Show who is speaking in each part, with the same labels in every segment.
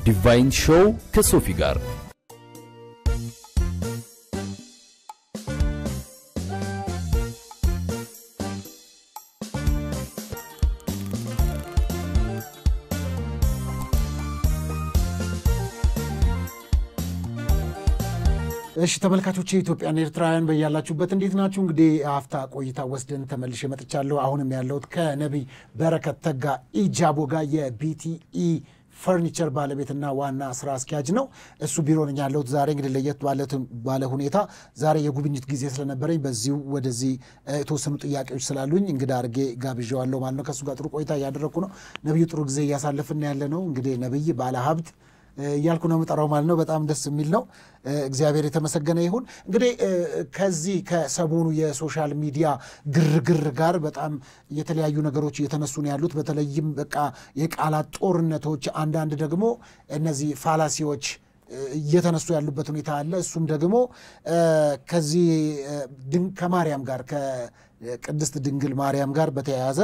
Speaker 1: ዲቫይን ሾው ከሶፊ ጋር
Speaker 2: እሺ ተመልካቾቼ ኢትዮጵያና ኤርትራውያን በያላችሁበት እንዴት ናችሁ? እንግዲህ አፍታ ቆይታ ወስደን ተመልሼ መጥቻለሁ። አሁንም ያለሁት ከነብይ በረከት ተጋ ኢጃቦ ጋር የቢቲኢ ፈርኒቸር ባለቤትና ዋና ስራ አስኪያጅ ነው። እሱ ቢሮ ነኝ ያለሁት። ዛሬ እንግዲህ ለየት ባለ ሁኔታ ዛሬ የጉብኝት ጊዜ ስለነበረኝ በዚሁ ወደዚህ የተወሰኑ ጥያቄዎች ስላሉኝ እንግዲህ አድርጌ ጋብዣዋለሁ ማለት ነው። ከሱ ጋር ጥሩ ቆይታ እያደረኩ ነው። ነብዩ ጥሩ ጊዜ እያሳለፍን ያለ ነው። እንግዲህ ነብይ ባለ ሀብት ያልኩ ነው መጠራው ማለት ነው። በጣም ደስ የሚል ነው። እግዚአብሔር የተመሰገነ ይሁን። እንግዲህ ከዚህ ከሰሞኑ የሶሻል ሚዲያ ግርግር ጋር በጣም የተለያዩ ነገሮች እየተነሱ ነው ያሉት። በተለይም በቃ የቃላት ጦርነቶች፣ አንዳንድ ደግሞ እነዚህ ፋላሲዎች እየተነሱ ያሉበት ሁኔታ አለ። እሱም ደግሞ ከዚህ ከማርያም ጋር ከቅድስት ድንግል ማርያም ጋር በተያያዘ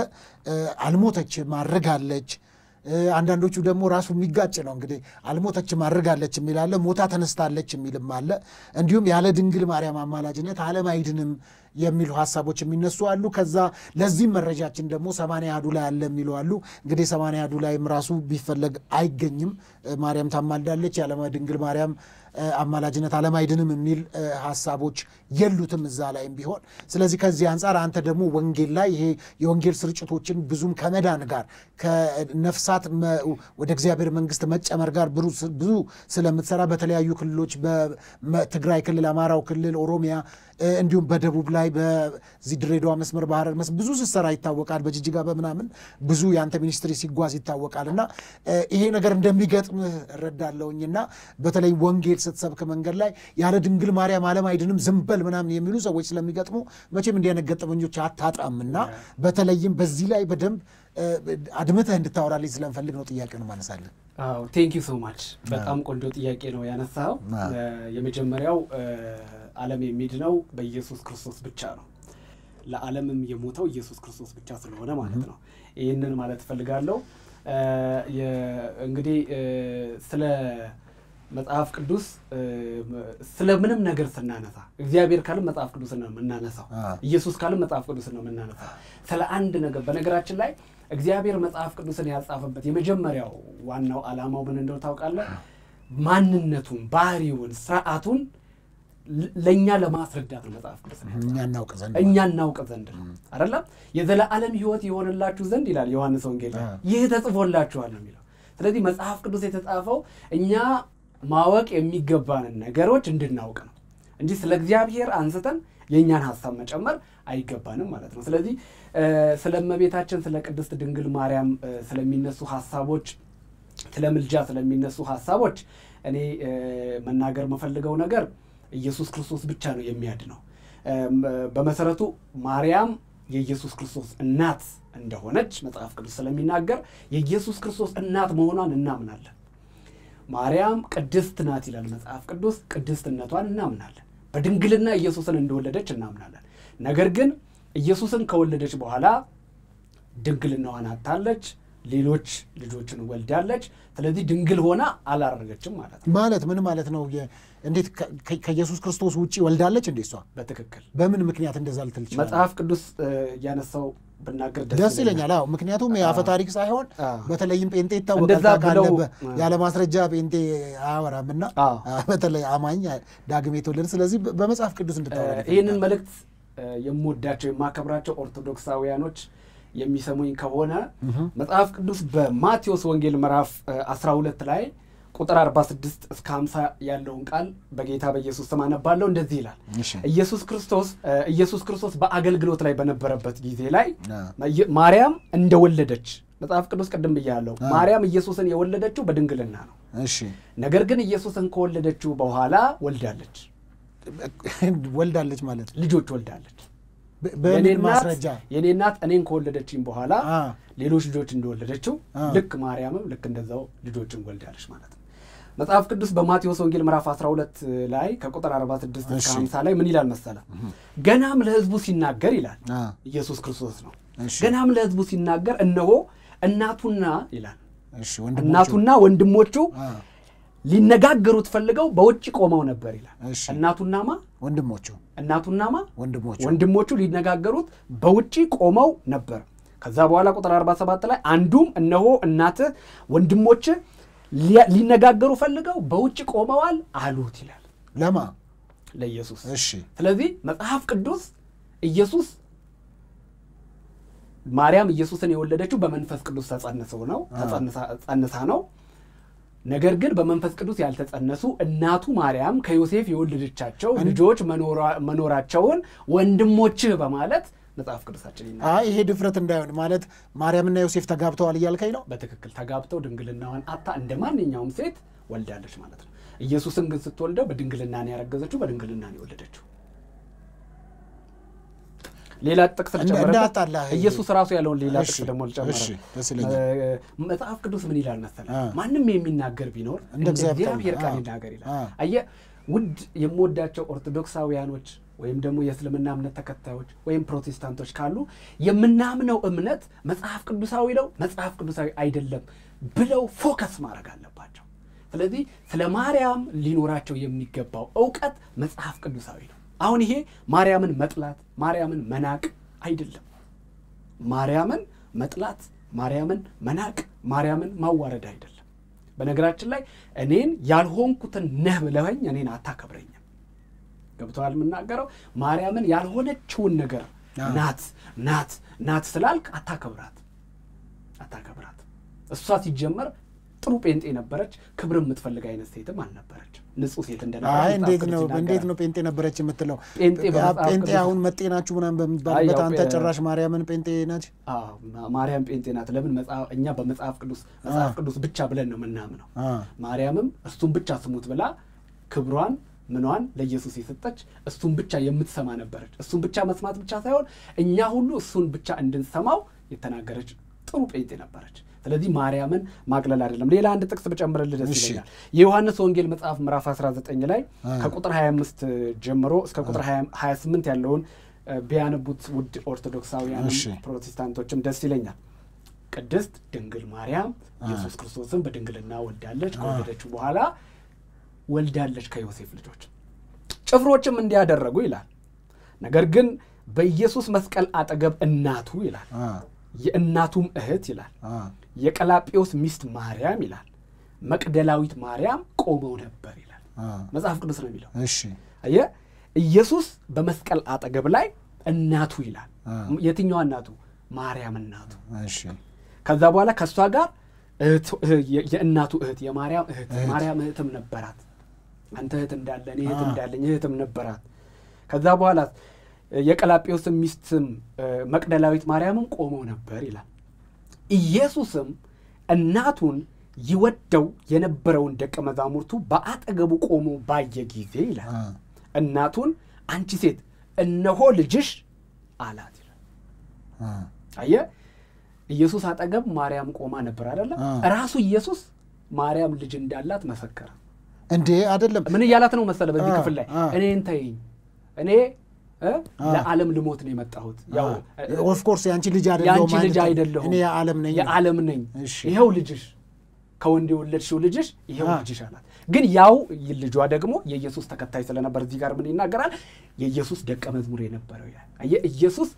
Speaker 2: አልሞተች ማርጋለች። አንዳንዶቹ ደግሞ ራሱ የሚጋጭ ነው። እንግዲህ አልሞተች ማርጋለች የሚላለ ሞታ ተነስታለች የሚልም አለ። እንዲሁም ያለ ድንግል ማርያም አማላጅነት ዓለም አይድንም የሚሉ ሐሳቦች የሚነሱ አሉ። ከዛ ለዚህም መረጃችን ደግሞ 80 አሐዱ ላይ አለ የሚሉ አሉ። እንግዲህ 80 አሐዱ ላይም ራሱ ቢፈለግ አይገኝም። ማርያም ታማልዳለች፣ ያለ ድንግል ማርያም አማላጅነት ዓለም አይድንም የሚል ሐሳቦች የሉትም እዛ ላይም ቢሆን። ስለዚህ ከዚህ አንጻር አንተ ደግሞ ወንጌል ላይ ይሄ የወንጌል ስርጭቶችን ብዙም ከመዳን ጋር ከነፍሳት ወደ እግዚአብሔር መንግስት መጨመር ጋር ብዙ ስለምትሰራ በተለያዩ ክልሎች በትግራይ ክልል፣ አማራው ክልል፣ ኦሮሚያ እንዲሁም በደቡብ ላይ በዚህ ድሬዳዋ መስመር ባህር ብዙ ስትሰራ ይታወቃል። በጅጅጋ በምናምን ብዙ ያንተ ሚኒስትሪ ሲጓዝ ይታወቃልና ይሄ ነገር እንደሚገጥምህ እረዳለሁኝና በተለይ ወንጌል ስትሰብክ መንገድ ላይ ያለ ድንግል ማርያም ዓለም አይድንም ዝምበል ምናምን የሚሉ ሰዎች ስለሚገጥሙ መቼም እንዲህ አይነት ገጠመኞች አታጣምና በተለይም በዚህ ላይ በደንብ አድምተህ እንድታወራልኝ ስለምፈልግ ነው ጥያቄውን ማነሳለሁ።
Speaker 3: አዎ ቴንክ ዩ ሶ ማች። በጣም ቆንጆ ጥያቄ ነው ያነሳው። የመጀመሪያው ዓለም የሚድነው በኢየሱስ ክርስቶስ ብቻ ነው። ለዓለምም የሞተው ኢየሱስ ክርስቶስ ብቻ ስለሆነ ማለት ነው። ይሄንን ማለት ፈልጋለሁ። እንግዲህ ስለ መጽሐፍ ቅዱስ ስለምንም ነገር ስናነሳ እግዚአብሔር ካለ መጽሐፍ ቅዱስ ነው የምናነሳው። ኢየሱስ ካለ መጽሐፍ ቅዱስ ነው የምናነሳው። ስለ አንድ ነገር በነገራችን ላይ እግዚአብሔር መጽሐፍ ቅዱስን ያጻፈበት የመጀመሪያው ዋናው ዓላማው ምን እንደሆነ ታውቃለህ? ማንነቱን፣ ባህሪውን፣ ስርዓቱን ለኛ ለማስረዳት ነው መጽሐፍ ቅዱስ ነው። እኛ እናውቅ ዘንድ ነው አይደለም? የዘላለም ሕይወት ይሆንላችሁ ዘንድ ይላል ዮሐንስ ወንጌል። ይህ ተጽፎላችኋል ነው የሚለው። ስለዚህ መጽሐፍ ቅዱስ የተጻፈው እኛ ማወቅ የሚገባንን ነገሮች እንድናውቅ ነው እንጂ ስለ እግዚአብሔር አንስተን የኛን ሐሳብ መጨመር አይገባንም ማለት ነው። ስለዚህ ስለ እመቤታችን ስለ ቅድስት ድንግል ማርያም ስለሚነሱ ሐሳቦች፣ ስለ ምልጃ ስለሚነሱ ሐሳቦች እኔ መናገር መፈልገው ነገር ኢየሱስ ክርስቶስ ብቻ ነው የሚያድነው። በመሰረቱ ማርያም የኢየሱስ ክርስቶስ እናት እንደሆነች መጽሐፍ ቅዱስ ስለሚናገር የኢየሱስ ክርስቶስ እናት መሆኗን እናምናለን። ማርያም ቅድስት ናት ይላል መጽሐፍ ቅዱስ። ቅድስትነቷን እናምናለን። በድንግልና ኢየሱስን እንደወለደች እናምናለን። ነገር ግን ኢየሱስን ከወለደች በኋላ ድንግልናዋን አጣለች፣ ሌሎች ልጆችን ወልዳለች። ስለዚህ ድንግል ሆና አላረገችም ማለት ነው።
Speaker 2: ማለት ምን ማለት ነው? እንዴት ከኢየሱስ ክርስቶስ ውጪ ወልዳለች እንዴ? እሷ
Speaker 3: በትክክል
Speaker 2: በምን ምክንያት እንደዛ ልትል ይችላል?
Speaker 3: መጽሐፍ ቅዱስ ያነሳው ብናገር
Speaker 2: ደስ ይለኛል። አዎ ምክንያቱም የአፈ ታሪክ ሳይሆን በተለይም ጴንጤ ይታወቃል። ያለ ማስረጃ ጴንጤ አያወራምና በተለይ አማኝ ዳግም የተወለደ። ስለዚህ በመጽሐፍ ቅዱስ እንድታወራ
Speaker 3: ይሄንን መልእክት የምወዳቸው የማከብራቸው ኦርቶዶክሳውያኖች የሚሰሙኝ ከሆነ መጽሐፍ ቅዱስ በማቴዎስ ወንጌል ምዕራፍ 12 ላይ ቁጥር 46 እስከ 50 ያለውን ቃል በጌታ በኢየሱስ ስም አነባለሁ። እንደዚህ ይላል። ኢየሱስ ክርስቶስ በአገልግሎት ላይ በነበረበት ጊዜ ላይ ማርያም እንደወለደች መጽሐፍ ቅዱስ ቅድም ብያለሁ። ማርያም ኢየሱስን የወለደችው በድንግልና ነው።
Speaker 2: እሺ።
Speaker 3: ነገር ግን ኢየሱስን ከወለደችው በኋላ ወልዳለች ማለት ልጆች ወልዳለች። በእኔን ማስረጃ የኔ እናት እኔን ከወለደችኝ በኋላ ሌሎች ልጆች እንደወለደችው ልክ ማርያምም ልክ እንደዛው ልጆችን ወልዳለች ማለት ነው። መጽሐፍ ቅዱስ በማቴዎስ ወንጌል ምዕራፍ 12 ላይ ከቁጥር 46 እስከ 50 ላይ ምን ይላል መሰለ? ገናም ለሕዝቡ ሲናገር ይላል ኢየሱስ ክርስቶስ ነው። ገናም ለሕዝቡ ሲናገር እነሆ እናቱና ይላል እናቱና ወንድሞቹ ሊነጋገሩት ፈልገው በውጪ ቆመው ነበር ይላል። እናቱናማ ወንድሞቹ ሊነጋገሩት በውጪ ቆመው ነበር። ከዛ በኋላ ቁጥር 47 ላይ አንዱም እነሆ እናትህ ወንድሞች ሊነጋገሩ ፈልገው በውጪ ቆመዋል አሉት ይላል። ለኢየሱስ። ስለዚህ መጽሐፍ ቅዱስ ኢየሱስ ማርያም ኢየሱስን የወለደችው በመንፈስ ቅዱስ ተጸንሳ ነው። ነገር ግን በመንፈስ ቅዱስ ያልተጸነሱ እናቱ ማርያም ከዮሴፍ የወለደቻቸው ልጆች መኖራቸውን ወንድሞችህ በማለት መጽሐፍ ቅዱሳችን ይናገራል።
Speaker 2: ይሄ ድፍረት እንዳይሆን ማለት ማርያምና ዮሴፍ ተጋብተዋል እያልከኝ ነው?
Speaker 3: በትክክል ተጋብተው ድንግልናዋን አጣ እንደማንኛውም ሴት ወልዳለች ማለት ነው። ኢየሱስን ግን ስትወልደው በድንግልና ነው ያረገዘችው፣ በድንግልና ነው የወለደችው። ሌላ ጥቅስ ልጨምርልህ። ኢየሱስ ራሱ ያለውን ሌላ ጥቅስ ደግሞ ልጨምርልህ። መጽሐፍ ቅዱስ ምን ይላል መሰለህ? ማንም የሚናገር ቢኖር እንደ እግዚአብሔር ቃል ይናገር ይላል። አየህ ውድ የምወዳቸው ኦርቶዶክሳውያኖች ወይም ደግሞ የእስልምና እምነት ተከታዮች ወይም ፕሮቴስታንቶች ካሉ የምናምነው እምነት መጽሐፍ ቅዱሳዊ ነው፣ መጽሐፍ ቅዱሳዊ አይደለም ብለው ፎከስ ማድረግ አለባቸው። ስለዚህ ስለ ማርያም ሊኖራቸው የሚገባው ዕውቀት መጽሐፍ ቅዱሳዊ ነው። አሁን ይሄ ማርያምን መጥላት ማርያምን መናቅ አይደለም። ማርያምን መጥላት ማርያምን መናቅ ማርያምን ማዋረድ አይደለም። በነገራችን ላይ እኔን ያልሆንኩትን ነህ ብለኸኝ እኔን አታከብረኝም። ገብቶሃል የምናገረው? ማርያምን ያልሆነችውን ነገር ናት ስላልክ አታከብራት። እሷ ሲጀመር ጥሩ ጴንጤ ነበረች፣ ክብር የምትፈልግ አይነት ሴትም አልነበረች። ንጹህ ሴት እንደነበረች
Speaker 2: እንዴት ነው ጴንጤ ነበረች የምትለው? ጴንጤ አሁን መጤናችሁ ምናምን በሚባልበት አንተ ጭራሽ ማርያምን ጴንጤ ናት?
Speaker 3: ማርያም ጴንጤ ናት። ለምን እኛ በመጽሐፍ ቅዱስ ብቻ ብለን ነው የምናምነው። ማርያምም እሱን ብቻ ስሙት ብላ ክብሯን ምኗን ለኢየሱስ የሰጠች እሱን ብቻ የምትሰማ ነበረች። እሱን ብቻ መስማት ብቻ ሳይሆን እኛ ሁሉ እሱን ብቻ እንድንሰማው የተናገረች ጥሩ ጴንጤ ነበረች። ስለዚህ ማርያምን ማቅለል አይደለም። ሌላ አንድ ጥቅስ በጨምረልህ ደስ ይለኛል። የዮሐንስ ወንጌል መጽሐፍ ምዕራፍ 19 ላይ ከቁጥር 25 ጀምሮ እስከ ቁጥር 28 ያለውን ቢያነቡት ውድ ኦርቶዶክሳውያን ፕሮቴስታንቶችም ደስ ይለኛል። ቅድስት ድንግል ማርያም ኢየሱስ ክርስቶስን በድንግልና ወልዳለች። ከወለደችው በኋላ ወልዳለች ከዮሴፍ ልጆች። ጭፍሮችም እንዲያደረጉ ይላል። ነገር ግን በኢየሱስ መስቀል አጠገብ እናቱ ይላል የእናቱም እህት ይላል የቀላጵዮስ ሚስት ማርያም ይላል መቅደላዊት ማርያም ቆመው ነበር ይላል። መጽሐፍ ቅዱስ ነው የሚለው። አየህ ኢየሱስ በመስቀል አጠገብ ላይ እናቱ ይላል። የትኛዋ እናቱ? ማርያም እናቱ። ከዛ በኋላ ከሷ ጋር የእናቱ እህት የማርያም እህት ማርያም እህትም ነበራት። አንተ እህት እንዳለ እኔ እህት እንዳለኝ እህትም ነበራት። ከዛ በኋላ የቀላጵዮስ ሚስትም መቅደላዊት ማርያምም ቆመው ነበር ይላል። ኢየሱስም እናቱን ይወደው የነበረውን ደቀ መዛሙርቱ በአጠገቡ ቆሞ ባየ ጊዜ ይላል እናቱን አንቺ ሴት እነሆ ልጅሽ አላት ይላል። አየህ ኢየሱስ አጠገብ ማርያም ቆማ ነበር አይደለ? ራሱ ኢየሱስ ማርያም ልጅ እንዳላት መሰከረ።
Speaker 2: እንዴ አይደለም?
Speaker 3: ምን እያላት ነው መሰለ በዚህ ክፍል ላይ እኔን ተይኝ፣ እኔ ለዓለም ልሞት ነው የመጣሁት። ያው
Speaker 2: ኦፍ ኮርስ ያንቺ ልጅ አይደለም እኔ የዓለም ነኝ። ይሄው ልጅሽ ከወንድ የወለድሽው ልጅሽ ይሄው ልጅሽ አላት። ግን ያው ልጇ ደግሞ የኢየሱስ ተከታይ ስለነበር እዚህ ጋር ምን ይናገራል? የኢየሱስ ደቀ መዝሙር የነበረው ይላል። የኢየሱስ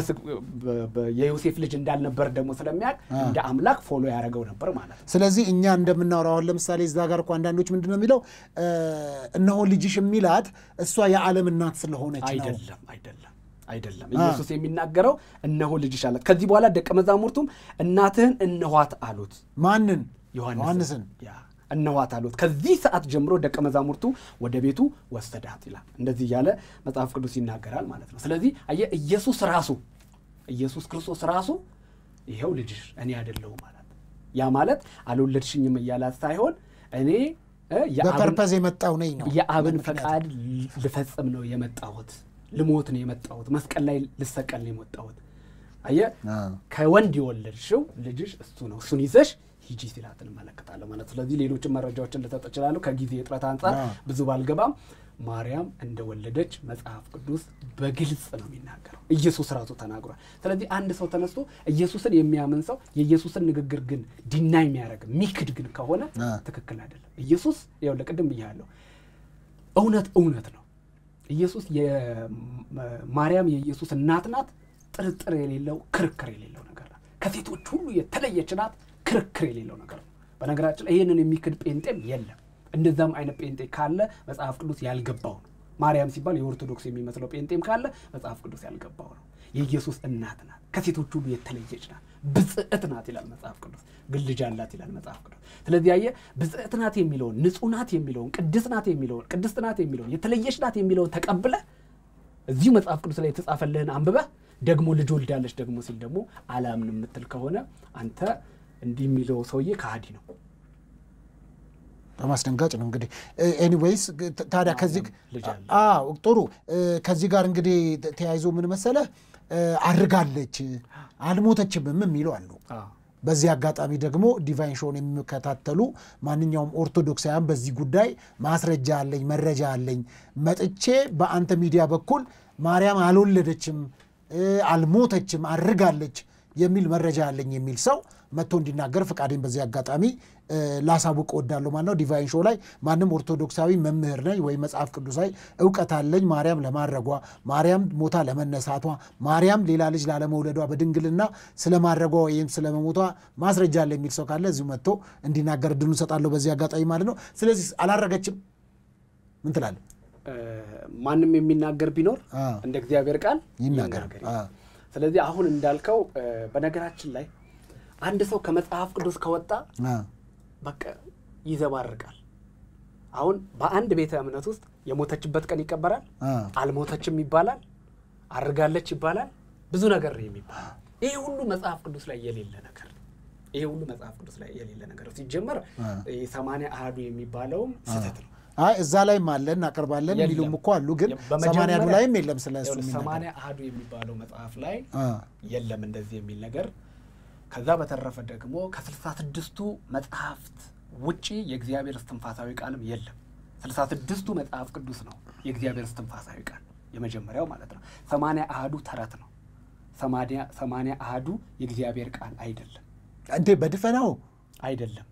Speaker 2: የዮሴፍ ልጅ እንዳልነበር ደግሞ ስለሚያውቅ እንደ አምላክ ፎሎ ያደረገው ነበር ማለት ነው። ስለዚህ እኛ እንደምናወራው ለምሳሌ እዛ ጋር እኮ አንዳንዶች ምንድነው የሚለው እነሆ ልጅሽ የሚላት እሷ የዓለም እናት ስለሆነች ነው።
Speaker 3: አይደለም ኢየሱስ የሚናገረው እነሆ ልጅሽ አላት። ከዚህ በኋላ ደቀ መዛሙርቱም እናትህን እነኋት አሉት።
Speaker 2: ማንን?
Speaker 3: ዮሐንስን እነኋት አሉት። ከዚህ ሰዓት ጀምሮ ደቀ መዛሙርቱ ወደ ቤቱ ወሰዳት ይላል። እንደዚህ ያለ መጽሐፍ ቅዱስ ይናገራል ማለት ነው። ስለዚህ ኢየሱስ ክርስቶስ ራሱ ይሄው ልጅሽ እኔ አይደለሁም ማለት ያ ማለት አልወለድሽኝም እያላት ሳይሆን እኔ
Speaker 2: በፐርፐዝ የመጣው ነኝ ነው
Speaker 3: የአብን ፈቃድ ልፈጽም ነው የመጣሁት፣ ልሞት ነው የመጣሁት፣ መስቀል ላይ ልሰቀል ነው የመጣሁት። አየህ ከወንድ የወለድሽው ልጅሽ እሱ ነው፣ እሱን ይዘሽ ሂጂ ሲላት እንመለከታለን ማለት። ስለዚህ ሌሎችን መረጃዎችን ልሰጥ እችላለሁ ከጊዜ እጥረት አንፃር ብዙ ባልገባም ማርያም እንደወለደች መጽሐፍ ቅዱስ በግልጽ ነው የሚናገረው። ኢየሱስ ራሱ ተናግሯል። ስለዚህ አንድ ሰው ተነስቶ ኢየሱስን የሚያምን ሰው የኢየሱስን ንግግር ግን ዲናይ የሚያደርግ ሚክድ ግን ከሆነ ትክክል አይደለም። ኢየሱስ ይኸውልህ ቅድም ብያለሁ እውነት ነው። ኢየሱስ የማርያም የኢየሱስ እናት ናት። ጥርጥር የሌለው ክርክር የሌለው ነገር ነው። ከሴቶች ሁሉ የተለየች ናት። ክርክር የሌለው ነገር ነው። በነገራችን ይሄንን የሚክድ ጴንጤም የለም። እንደዛም አይነት ጴንጤ ካለ መጽሐፍ ቅዱስ ያልገባው ነው። ማርያም ሲባል የኦርቶዶክስ የሚመስለው ጴንጤም ካለ መጽሐፍ ቅዱስ ያልገባው ነው። የኢየሱስ እናት ናት። ከሴቶች ሁሉ የተለየች ናት። ብጽዕት ናት ይላል መጽሐፍ ቅዱስ። ግን ልጅ አላት ይላል መጽሐፍ ቅዱስ። ስለዚህ ያየ ብጽዕት ናት የሚለውን፣ ንጹህ ናት የሚለውን፣ ቅድስት ናት የሚለውን፣ የተለየች ናት የሚለውን ተቀብለ እዚሁ መጽሐፍ ቅዱስ ላይ የተጻፈልህን አንብበህ ደግሞ ልጅ ወልዳለች ደግሞ ሲል ደግሞ አላምን የምትል ከሆነ አንተ እንዲህ የሚለው ሰውዬ ከሃዲ ነው።
Speaker 2: በማስደንጋጭ ነው እንግዲህ። ኤኒዌይስ ታዲያ ከዚህ ጥሩ ከዚህ ጋር እንግዲህ ተያይዞ ምን መሰለህ አርጋለች አልሞተችም የሚሉ አሉ። በዚህ አጋጣሚ ደግሞ ዲቫይን ሾውን የሚከታተሉ ማንኛውም ኦርቶዶክሳውያን በዚህ ጉዳይ ማስረጃ አለኝ መረጃ አለኝ መጥቼ በአንተ ሚዲያ በኩል ማርያም አልወለደችም አልሞተችም አርጋለች የሚል መረጃ አለኝ የሚል ሰው መጥቶ እንዲናገር ፈቃዴን በዚህ አጋጣሚ ላሳውቅ እወዳለሁ ማለት ነው። ዲቫይን ሾው ላይ ማንም ኦርቶዶክሳዊ መምህር ነኝ ወይ መጽሐፍ ቅዱሳዊ ዕውቀት አለኝ ማርያም ለማረጓ፣ ማርያም ሞታ ለመነሳቷ፣ ማርያም ሌላ ልጅ ላለመውለዷ በድንግልና ስለማረጓ ወይም ስለመሞቷ ማስረጃ አለ የሚል ሰው ካለ እዚሁ መጥቶ እንዲናገር እድሉን ሰጣለሁ በዚህ አጋጣሚ ማለት ነው። ስለዚህ አላረገችም ምን ትላለህ?
Speaker 3: ማንም የሚናገር ቢኖር እንደ እግዚአብሔር ቃል ይናገር። ስለዚህ አሁን እንዳልከው በነገራችን ላይ አንድ ሰው ከመጽሐፍ ቅዱስ ከወጣ በቃ ይዘባርቃል። አሁን በአንድ ቤተ እምነት ውስጥ የሞተችበት ቀን ይቀበራል፣ አልሞተችም ይባላል፣ አርጋለች ይባላል፣ ብዙ ነገር ነው የሚባል። ይሄ ሁሉ መጽሐፍ ቅዱስ ላይ የሌለ ነገር ሲጀመር 80 አሐዱ የሚባለው ስህተት ነው።
Speaker 2: እዛ ላይ ማለን አቀርባለን የሚሉም እኮ አሉ። ግን 80 አሐዱ ላይም የለም። ስለሱ
Speaker 3: 80 አሐዱ የሚባለው መጽሐፍ ላይ የለም እንደዚህ የሚል ነገር። ከዛ በተረፈ ደግሞ ከ66ቱ መጽሐፍት ውጪ የእግዚአብሔር እስትንፋሳዊ ቃልም የለም። 66ቱ መጽሐፍ ቅዱስ ነው የእግዚአብሔር እስትንፋሳዊ ቃል የመጀመሪያው ማለት ነው። 80 አሐዱ ተረት ነው። 80 አሐዱ የእግዚአብሔር ቃል አይደለም።
Speaker 2: እንዴ በድፈናው
Speaker 3: አይደለም።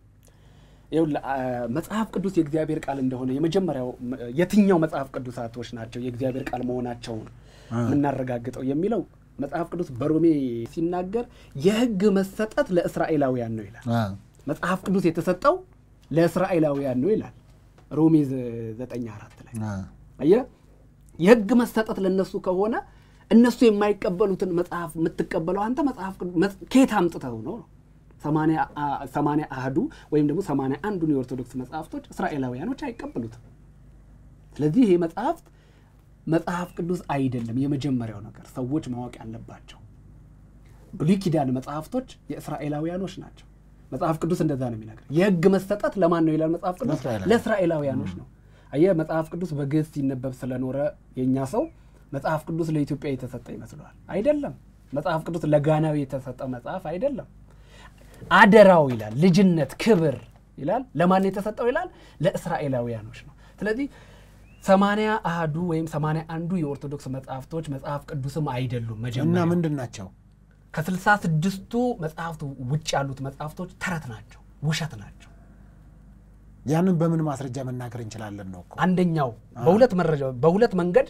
Speaker 3: መጽሐፍ ቅዱስ የእግዚአብሔር ቃል እንደሆነ የመጀመሪያው የትኛው መጽሐፍ ቅዱሳቶች ናቸው የእግዚአብሔር ቃል መሆናቸውን የምናረጋግጠው የሚለው መጽሐፍ ቅዱስ በሮሜ ሲናገር የሕግ መሰጠት ለእስራኤላውያን ነው ይላል። መጽሐፍ ቅዱስ የተሰጠው ለእስራኤላውያን ነው ይላል ሮሜ 9:4 ላይ። አየህ የሕግ መሰጠት ለነሱ ከሆነ እነሱ የማይቀበሉትን መጽሐፍ የምትቀበለው አንተ መጽሐፍ ከየት አምጥተው ነው? 80 አሐዱ ወይም ደግሞ 81ዱን የኦርቶዶክስ መጽሐፍቶች እስራኤላውያኖች አይቀበሉትም። ስለዚህ ይሄ መጽሐፍ ቅዱስ አይደለም። የመጀመሪያው ነገር ሰዎች ማወቅ ያለባቸው ብሉይ ኪዳን መጽሐፍቶች የእስራኤላውያኖች ናቸው። መጽሐፍ ቅዱስ እንደዛ ነው የሚናገር። የሕግ መሰጠት ለማን ነው ይላል መጽሐፍ ቅዱስ? ለእስራኤላውያኖች ነው። አየህ መጽሐፍ ቅዱስ በግዕዝ ሲነበብ ስለኖረ የኛ ሰው መጽሐፍ ቅዱስ ለኢትዮጵያ የተሰጠ ይመስለዋል። አይደለም። መጽሐፍ ቅዱስ ለጋናዊ የተሰጠ መጽሐፍ አይደለም። አደራው ይላል ልጅነት ክብር ይላል ለማን የተሰጠው ይላል? ለእስራኤላውያኖች ነው። ስለዚህ 80 አሐዱ ወይም 81ዱ የኦርቶዶክስ መጽሐፍቶች መጽሐፍ ቅዱስም አይደሉም። መጀመሪያ
Speaker 2: እና ምንድን ናቸው?
Speaker 3: ከ66ቱ መጽሐፍት ውጭ ያሉት መጽሐፍቶች ተረት ናቸው፣ ውሸት ናቸው።
Speaker 2: ያንን በምን ማስረጃ መናገር እንችላለን ነው እኮ?
Speaker 3: አንደኛው በሁለት መንገድ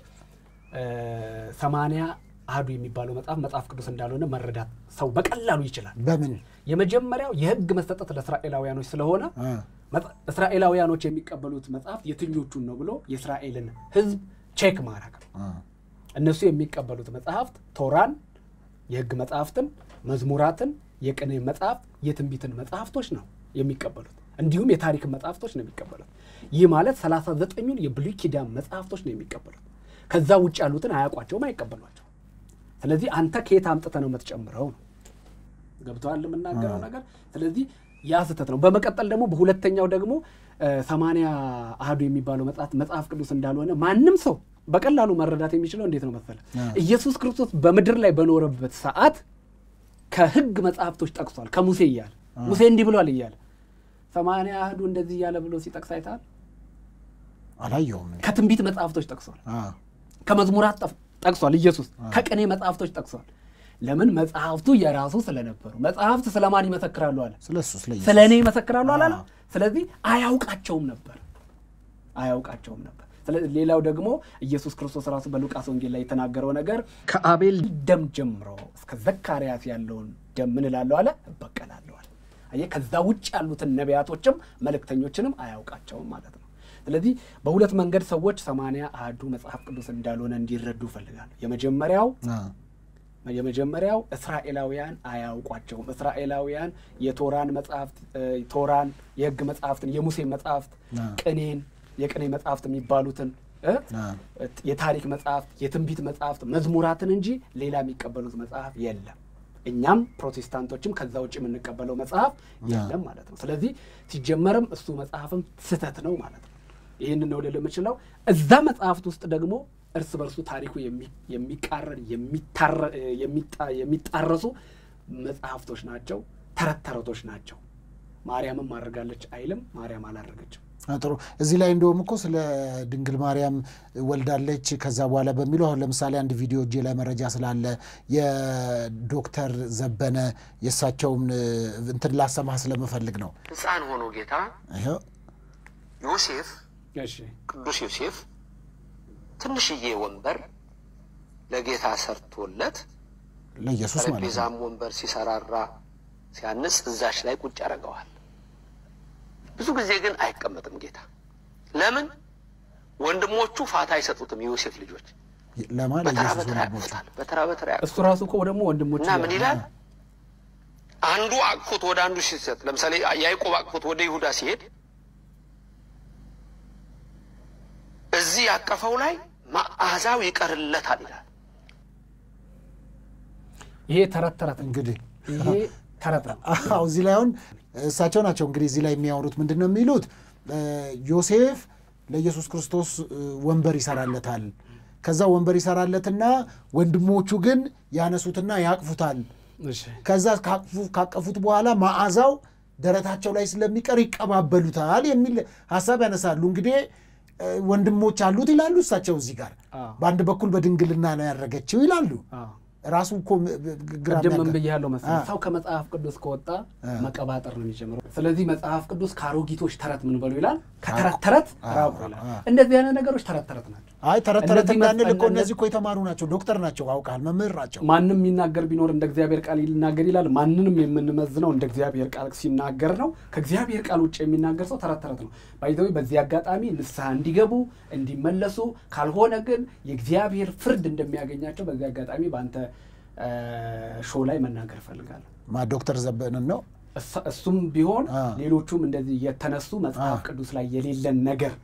Speaker 3: 80 አሐዱ የሚባለው መጽሐፍ ቅዱስ እንዳልሆነ መረዳት ሰው በቀላሉ ይችላል።
Speaker 2: በምን?
Speaker 3: የመጀመሪያው የሕግ መሰጠት ለእስራኤላውያኖች ስለሆነ እስራኤላውያኖች የሚቀበሉት መጽሐፍ የትኞቹን ነው ብሎ የእስራኤልን ሕዝብ ቼክ ማድረግ ነው። እነሱ የሚቀበሉት መጽሐፍት ቶራን፣ የሕግ መጽሐፍትን፣ መዝሙራትን፣ የቅኔ መጽሐፍት፣ የትንቢትን መጽሐፍቶች ነው የሚቀበሉት። እንዲሁም የታሪክ መጽሐፍቶች ነው የሚቀበሉት። ይህ ማለት 39ኙን የብሉይ ኪዳን መጽሐፍቶች ነው የሚቀበሉት። ከዛ ውጭ ያሉትን አያውቋቸውም፣ አይቀበሏቸው። ስለዚህ አንተ ከየት አምጥተህ ነው የምትጨምረው ነው። ገብቶሃል የምናገረው ነገር? ስለዚህ ያ ስህተት ነው። በመቀጠል ደግሞ በሁለተኛው ደግሞ 80 አሐዱ የሚባለው መጽሐፍ ቅዱስ እንዳልሆነ ማንም ሰው በቀላሉ መረዳት የሚችለው እንዴት ነው መሰለህ? ኢየሱስ ክርስቶስ በምድር ላይ በኖረበት ሰዓት ከሕግ መጽሐፍቶች ጠቅሷል። ከሙሴ እያለ ሙሴ እንዲህ ብሏል እያለ 80 አህዱ እንደዚህ እያለ ብሎ ሲጠቅስ አይታል
Speaker 2: አላየውም
Speaker 3: ከትንቢት መጽሐፍቶች ጠቅሷል ከመዝሙራት ጠቅሷል ኢየሱስ ከቅኔ መጽሐፍቶች ጠቅሷል ለምን መጽሐፍቱ የራሱ ስለነበሩ መጽሐፍት ስለማን ይመሰክራሉ አለ ስለኔ ይመሰክራሉ አላለ ስለዚህ አያውቃቸውም ነበር ስለዚህ ሌላው ደግሞ ኢየሱስ ክርስቶስ ራሱ በሉቃስ ወንጌል ላይ የተናገረው ነገር ከአቤል ደም ጀምሮ እስከ ዘካርያስ ያለውን ደም ምን እላለሁ አለ እበቀላለሁ አለ አየ ከዛ ውጭ ያሉትን ነቢያቶችም መልእክተኞችንም አያውቃቸውም ማለት ነው ስለዚህ በሁለት መንገድ ሰዎች 80 አሐዱ መጽሐፍ ቅዱስ እንዳልሆነ እንዲረዱ ፈልጋለሁ የመጀመሪያው እስራኤላውያን አያውቋቸውም እስራኤላውያን የቶራን መጽሐፍት ቶራን የሕግ መጽሐፍትን የሙሴ መጽሐፍት ቅኔን የቅኔ መጽሐፍት የሚባሉትን የታሪክ መጽሐፍት የትንቢት መጽሐፍት መዝሙራትን እንጂ ሌላ የሚቀበሉት መጽሐፍ የለም እኛም ፕሮቴስታንቶችም ከዛ ውጭ የምንቀበለው መጽሐፍ የለም ማለት ነው ስለዚህ ሲጀመርም እሱ መጽሐፍም ስህተት ነው ማለት ነው ይሄንን ነው ለምችለው እዛ መጽሐፍት ውስጥ ደግሞ እርስ በርሱ ታሪኩ የሚቃረን የሚጣረሱ መጽሐፍቶች ናቸው ተረተረቶች ናቸው ማርያምም ማድረጋለች አይልም ማርያም አላደረገችም
Speaker 2: ጥሩ እዚህ ላይ እንደውም እኮ ስለ ድንግል ማርያም ወልዳለች ከዛ በኋላ በሚለው አሁን ለምሳሌ አንድ ቪዲዮ እጄ ላይ መረጃ ስላለ የዶክተር ዘበነ የሳቸውን እንትን ላሰማህ ስለመፈልግ ነው
Speaker 4: ሕፃን ሆኖ ጌታ ዮሴፍ ቅዱስ ዮሴፍ ትንሽዬ ወንበር ለጌታ ሰርቶለት
Speaker 2: ለኢየሱስ ማለት ነው
Speaker 4: ለዛም ወንበር ሲሰራራ ሲያንስ እዛሽ ላይ ቁጭ ያረጋዋል ብዙ ጊዜ ግን አይቀመጥም ጌታ ለምን ወንድሞቹ ፋታ አይሰጡትም ዮሴፍ ልጆች
Speaker 2: ለማን ኢየሱስ
Speaker 4: በተራ
Speaker 3: እሱ ራሱ እኮ ደግሞ ወንድሞቹ
Speaker 4: እና ምን ይላል አንዱ አቅፎት ወደ አንዱ ሲሰጥ ለምሳሌ ያዕቆብ አቅፎት ወደ ይሁዳ ሲሄድ እዚህ ያቀፈው ላይ ማዕዛው ይቀርለታል ይላል
Speaker 3: ይሄ ተረተረት
Speaker 2: እንግዲህ
Speaker 3: ይሄ ተረተረት
Speaker 2: እዚህ ላይ አሁን እሳቸው ናቸው እንግዲህ እዚህ ላይ የሚያወሩት ምንድነው የሚሉት ዮሴፍ ለኢየሱስ ክርስቶስ ወንበር ይሰራለታል ከዛ ወንበር ይሰራለትና ወንድሞቹ ግን ያነሱትና ያቅፉታል ከዛ ካቀፉት በኋላ ማዕዛው ደረታቸው ላይ ስለሚቀር ይቀባበሉታል የሚል ሐሳብ ያነሳሉ እንግዲህ ወንድሞች አሉት ይላሉ እሳቸው እዚህ ጋር በአንድ በኩል በድንግልና ነው ያረገችው ይላሉ ራሱ እኮ
Speaker 3: ግራም በያለው መሰለ ሰው ከመጽሐፍ ቅዱስ ከወጣ መቀባጠር ነው የሚጀምረው ስለዚህ መጽሐፍ ቅዱስ ካሮጊቶች ተረት ምን በሉ ይላል ከተረት ራቁ ይላል እንደዚህ አይነት ነገሮች ተረት ናቸው
Speaker 2: አይ ተረት እንዳንል እኮ እነዚህ እኮ የተማሩ ናቸው ዶክተር ናቸው አውቃል መምህር ናቸው
Speaker 3: ማንንም የሚናገር ቢኖር እንደ እግዚአብሔር ቃል ይናገር ይላል ማንንም የምንመዝነው እንደ እግዚአብሔር ቃል ሲናገር ነው ከእግዚአብሔር ቃል ውጭ የሚናገር ሰው ተረት ነው ባይዘው በዚህ አጋጣሚ ንስሐ እንዲገቡ እንዲመለሱ ካልሆነ ግን የእግዚአብሔር ፍርድ እንደሚያገኛቸው በዚህ አጋጣሚ ባንተ ሾው ላይ መናገር ፈልጋለሁ
Speaker 2: ዶክተር ዘበነ ነው
Speaker 3: እሱም ቢሆን ሌሎቹም እንደዚህ የተነሱ መጽሐፍ ቅዱስ ላይ የሌለን ነገር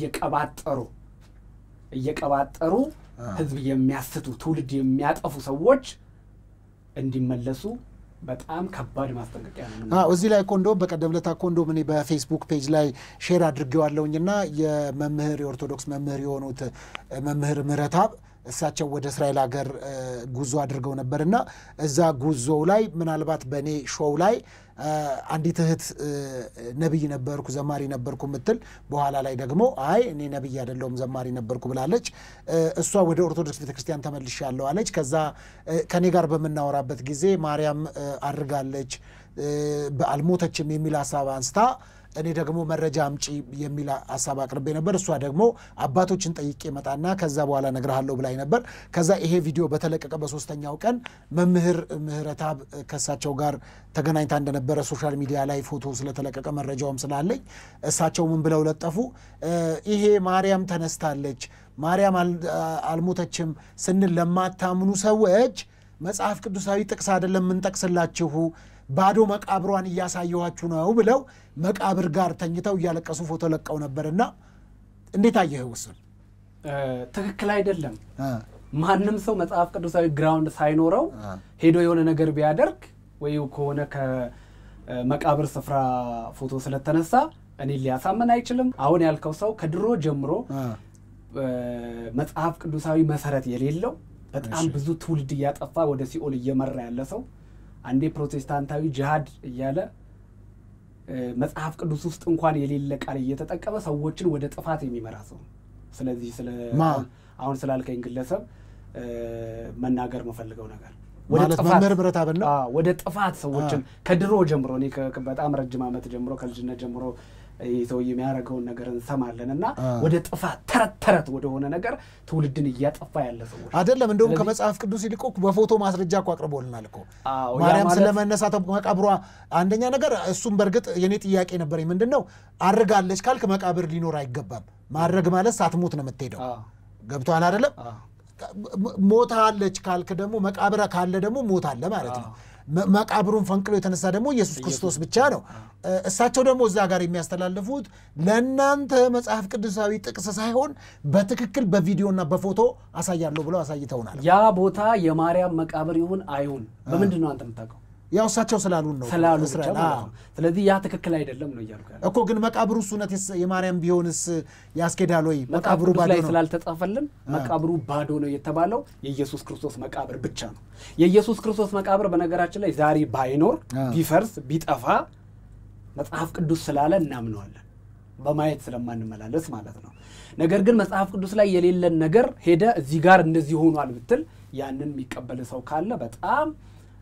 Speaker 3: እየቀባጠሩ ህዝብ የሚያስቱ ትውልድ የሚያጠፉ ሰዎች እንዲመለሱ በጣም ከባድ ማስጠንቀቂያ ነው
Speaker 2: እዚህ ላይ ኮንዶ በቀደምለታ ኮንዶ ምን በፌስቡክ ፔጅ ላይ ሼር አድርጌዋለሁኝና የመምህር የኦርቶዶክስ መምህር የሆኑት መምህር ምህረታብ እሳቸው ወደ እስራኤል ሀገር ጉዞ አድርገው ነበርና እዛ ጉዞው ላይ ምናልባት በኔ ሾው ላይ አንዲት እህት ነብይ ነበርኩ ዘማሪ ነበርኩ ምትል በኋላ ላይ ደግሞ አይ እኔ ነብይ አይደለሁም ዘማሪ ነበርኩ ብላለች እሷ ወደ ኦርቶዶክስ ቤተክርስቲያን ተመልሻለሁ አለች ከዛ ከኔ ጋር በመናወራበት ጊዜ ማርያም አርጋለች በአልሞተችም የሚል ሐሳብ አንስታ እኔ ደግሞ መረጃ አምጪ የሚል ሐሳብ አቅርቤ ነበር እሷ ደግሞ አባቶችን ጠይቄ መጣና ከዛ በኋላ ነግርሃለሁ ብላኝ ነበር ከዛ ይሄ ቪዲዮ በተለቀቀ በሶስተኛው ቀን መምህር ምህረታብ ከሳቸው ጋር ተገናኝታ እንደነበረ ሶሻል ሚዲያ ላይ ፎቶ ስለተለቀቀ መረጃውም ስላለኝ እሳቸው ምን ብለው ለጠፉ ይሄ ማርያም ተነስታለች ማርያም አልሞተችም ስንል ለማታምኑ ሰዎች መጽሐፍ ቅዱሳዊ ጥቅስ አይደለም እንጠቅስላችሁ ባዶ መቃብሯን እያሳየዋችሁ ነው ብለው መቃብር ጋር ተኝተው ያለቀሱ ፎቶ ለቀው ነበርና እንዴት አየኸው እሱን
Speaker 3: ትክክል አይደለም ማንንም ሰው መጽሐፍ ቅዱሳዊ ግራውንድ ሳይኖረው ሄዶ የሆነ ነገር ቢያደርግ ወይ ከሆነ ከመቃብር ስፍራ ፎቶ ስለተነሳ እኔ ሊያሳመን አይችልም አሁን ያልከው ሰው ከድሮ ጀምሮ መጽሐፍ ቅዱሳዊ መሰረት የሌለው በጣም ብዙ ትውልድ ያጠፋ ወደ ሲኦል እየመራ ያለ ሰው አንዴ ፕሮቴስታንታዊ ጂሃድ እያለ መጽሐፍ ቅዱስ ውስጥ እንኳን የሌለ ቃል እየተጠቀመ ሰዎችን ወደ ጥፋት የሚመራ ሰው። ስለዚህ አሁን ስላልከኝ ግለሰብ መናገር መፈልገው ነገር ወደ ጥፋት ሰዎችን ከድሮ ጀምሮ እኔ በጣም ረጅም ዓመት ጀምሮ ከልጅነት ጀምሮ ይተው የሚያረጋውን ነገር እንሰማለንና ወደ ጥፋት ተረት ወደ ሆነ ነገር ትውልድን እያጠፋ ያለ ሰው
Speaker 2: አይደለም። እንደውም ከመጽሐፍ ቅዱስ ይልቅ በፎቶ ማስረጃ አቅርቦልናል እኮ ማርያም ስለመነሳት መቃብሯ አንደኛ ነገር እሱም በርግጥ የኔ ጥያቄ ነበር ምንድነው አርጋለች ካልክ መቃብር ሊኖር አይገባም። ማረግ ማለት ሳትሞት ነው የምትሄደው። ገብቷል አይደለም? ሞታለች ካልክ ደግሞ መቃብር ካለ ደግሞ ሞታለ ማለት ነው። መቃብሩን ፈንቅሎ የተነሳ ደግሞ ኢየሱስ ክርስቶስ ብቻ ነው። እሳቸው ደግሞ እዛ ጋር የሚያስተላልፉት ለእናንተ መጽሐፍ ቅዱሳዊ ጥቅስ ሳይሆን በትክክል በቪዲዮና በፎቶ አሳያለሁ ብለው አሳይተውናል።
Speaker 3: ያ ቦታ የማርያም መቃብር ይሁን አይሁን በምንድን ነው አንተ የምታውቀው?
Speaker 2: ያው እሳቸው ስላሉን ነው
Speaker 3: እስራኤል። ስለዚህ ያ ትክክል አይደለም ነው እያልኩ ያለው
Speaker 2: እኮ። ግን መቃብሩ ሱነት የማርያም ቢሆንስ ያስኬዳል ወይ?
Speaker 3: መቃብሩ ባዶ ነው ስላልተጻፈልን መቃብሩ ባዶ ነው የተባለው የኢየሱስ ክርስቶስ መቃብር ብቻ ነው። የኢየሱስ ክርስቶስ መቃብር በነገራችን ላይ ዛሬ ባይኖር ቢፈርስ ቢጠፋ መጽሐፍ ቅዱስ ስላለ እናምነዋለን በማየት ስለማንመላለስ ማለት ነው። ነገር ግን መጽሐፍ ቅዱስ ላይ የሌለን ነገር ሄደ እዚህ ጋር እንደዚህ ሆኗል ብትል ያንን የሚቀበል ሰው ካለ በጣም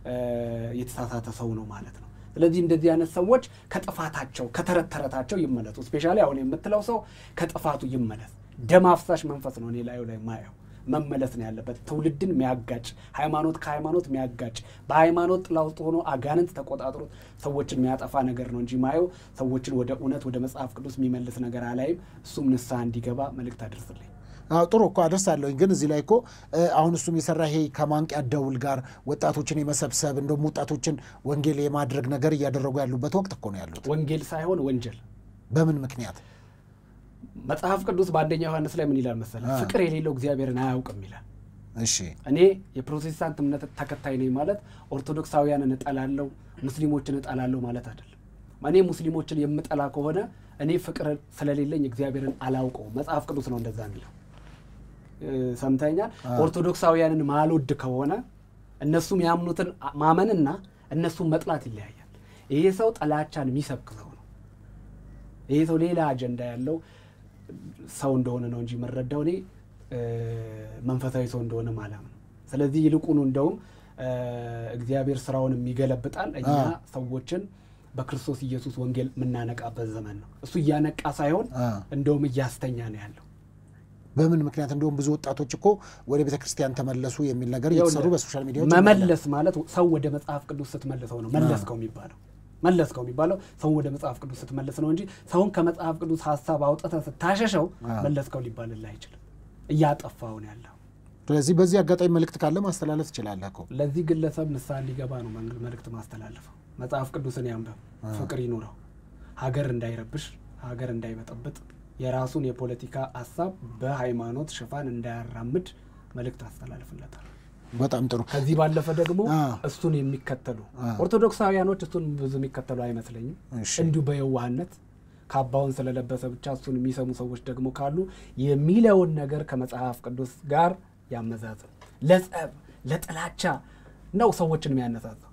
Speaker 3: የተሳሳተ ሰው ነው ማለት ነው። ስለዚህ እንደዚህ አይነት ሰዎች ከጥፋታቸው ከተረተረታቸው ይመለሱ። ስፔሻሊ አሁን የምትለው ሰው ከጥፋቱ ይመለስ። ደም አፍሳሽ መንፈስ ነው እኔ ላይ ማየው መመለስ ነው ያለበት። ትውልድን የሚያጋጭ ሃይማኖት ከሃይማኖት የሚያጋጭ በሃይማኖት ጥላ ውስጥ ሆኖ አጋንንት ተቆጣጥሮት ሰዎችን የሚያጠፋ ነገር ነው እንጂ ማየው ሰዎችን ወደ እውነት ወደ መጽሐፍ ቅዱስ የሚመልስ ነገር አላይም። እሱም ንስሐ እንዲገባ መልእክት አድርስልኝ።
Speaker 2: ጥሩ እኮ አደርሳለሁ። ግን እዚህ ላይ እኮ አሁን እሱም የሰራ ይሄ ከማንቂያ ደውል ጋር ወጣቶችን የመሰብሰብ እንደውም ወጣቶችን ወንጌል የማድረግ ነገር እያደረጉ ያሉበት ወቅት እኮ ነው ያሉት።
Speaker 3: ወንጌል ሳይሆን ወንጀል።
Speaker 2: በምን ምክንያት?
Speaker 3: መጽሐፍ ቅዱስ በአንደኛ ዮሐንስ ላይ ምን ይላል መሰለህ? ፍቅር የሌለው እግዚአብሔርን አያውቅም ይላል።
Speaker 2: እሺ
Speaker 3: እኔ የፕሮቴስታንት እምነት ተከታይ ነኝ ማለት ኦርቶዶክሳውያንን እጠላለሁ ሙስሊሞችን እጠላለሁ ማለት አይደለም። እኔ ሙስሊሞችን የምጠላ ከሆነ እኔ ፍቅር ስለሌለኝ እግዚአብሔርን አላውቀው። መጽሐፍ ቅዱስ ነው እንደዛ የሚለው። ሰምተኛል። ኦርቶዶክሳውያንን ማልወድ ከሆነ እነሱም ያምኑትን ማመንና እነሱም መጥላት ይለያያል። ይሄ ሰው ጥላቻን የሚሰብክ ሰው ነው። ይሄ ሰው ሌላ አጀንዳ ያለው ሰው እንደሆነ ነው እንጂ መረዳው እኔ መንፈሳዊ ሰው እንደሆነ ማለት ነው። ስለዚህ ይልቁኑ እንደውም እግዚአብሔር ስራውን የሚገለብጣል። እኛ ሰዎችን በክርስቶስ ኢየሱስ ወንጌል ምናነቃበት ዘመን ነው። እሱ እያነቃ ሳይሆን እንደውም እያስተኛ ነው ያለው።
Speaker 2: በምን ምክንያት? እንደውም ብዙ ወጣቶች እኮ ወደ ቤተክርስቲያን ተመለሱ የሚል ነገር እየተሰሩ በሶሻል ሚዲያዎች
Speaker 3: መመለስ ማለት ሰው ወደ መጽሐፍ ቅዱስ ስትመልሰው ነው መለስከው የሚባለው ሰው ወደ መጽሐፍ ቅዱስ ስትመልስ ነው እንጂ ሰውን ከመጽሐፍ ቅዱስ ሐሳብ አውጥተህ ስታሸሸው መለስከው ሊባልልህ አይችልም። እያጠፋው ነው ያለው።
Speaker 2: ስለዚህ በዚህ አጋጣሚ መልእክት ካለ ማስተላለፍ ትችላለህ እኮ።
Speaker 3: ለዚህ ግለሰብ ንስሐ እንዲገባ ነው መልእክት ማስተላለፈው። መጽሐፍ ቅዱስን ያንብብ፣ ፍቅር ይኑረው፣ ሀገር እንዳይረብሽ፣ ሀገር እንዳይበጠብጥ፣ የራሱን የፖለቲካ ሐሳብ በሃይማኖት ሽፋን እንዳያራምድ መልእክት አስተላልፍለታል።
Speaker 2: በጣም ጥሩ።
Speaker 3: ከዚህ ባለፈ ደግሞ እሱን የሚከተሉ ኦርቶዶክሳውያኖች እሱን ብዙ የሚከተሉ አይመስለኝም። እንዲሁ በየዋህነት ካባውን ስለለበሰ ብቻ እሱን የሚሰሙ ሰዎች ደግሞ ካሉ የሚለውን ነገር ከመጽሐፍ ቅዱስ ጋር ያመዛዘን። ለጸብ ለጥላቻ ነው ሰዎችን የሚያነሳሳው።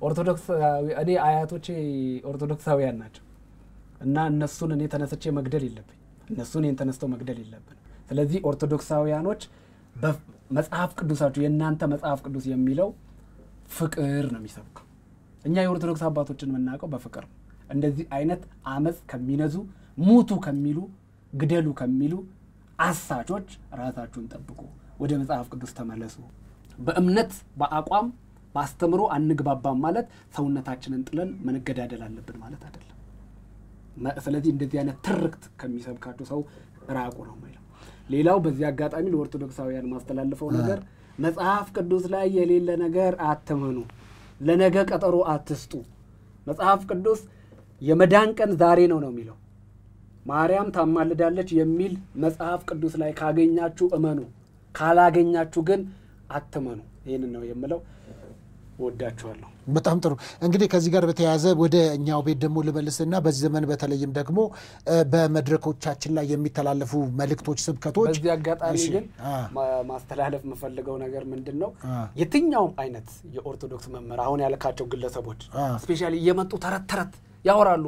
Speaker 3: እኔ አያቶቼ ኦርቶዶክሳውያን ናቸው እና እነሱን እኔ ተነስቼ መግደል የለብኝ፣ እነሱን እኔን ተነስተው መግደል የለብን። ስለዚህ ኦርቶዶክሳውያኖች በመጽሐፍ ቅዱሳችሁ የእናንተ መጽሐፍ ቅዱስ የሚለው ፍቅር ነው የሚሰብከው። እኛ የኦርቶዶክስ አባቶችን የምናውቀው በፍቅር ነው። እንደዚህ አይነት አመጽ ከሚነዙ ሙቱ ከሚሉ ግደሉ ከሚሉ አሳቾች ራሳችሁን ጠብቁ። ወደ መጽሐፍ ቅዱስ ተመለሱ። በእምነት በአቋም ባስተምሮ አንግባባም ማለት ሰውነታችንን ጥለን መነገዳደል አለብን ማለት አይደለም። ስለዚህ እንደዚህ አይነት ትርክት ከሚሰብካችሁ ሰው ራቁ ነው ማለት። ሌላው በዚህ አጋጣሚ ለኦርቶዶክሳውያን ማስተላለፈው ነገር መጽሐፍ ቅዱስ ላይ የሌለ ነገር አትመኑ፣ ለነገ ቀጠሮ አትስጡ። መጽሐፍ ቅዱስ የመዳን ቀን ዛሬ ነው የሚለው። ማርያም ታማልዳለች የሚል መጽሐፍ ቅዱስ ላይ ካገኛችሁ እመኑ፣ ካላገኛችሁ ግን አትመኑ። ይሄንን ነው የምለው። ወዳችኋለሁ።
Speaker 2: በጣም ጥሩ። እንግዲህ ከዚህ ጋር በተያያዘ ወደ እኛው ቤት ደግሞ ልበልስና በዚህ ዘመን በተለይም ደግሞ በመድረኮቻችን ላይ የሚተላለፉ መልእክቶች፣ ስብከቶች
Speaker 3: በዚህ አጋጣሚ ግን ማስተላለፍ የምፈልገው ነገር ምንድነው? የትኛውም አይነት የኦርቶዶክስ መምህር አሁን ያልካቸው ግለሰቦች ስፔሻሊ እየመጡ ተረት ያወራሉ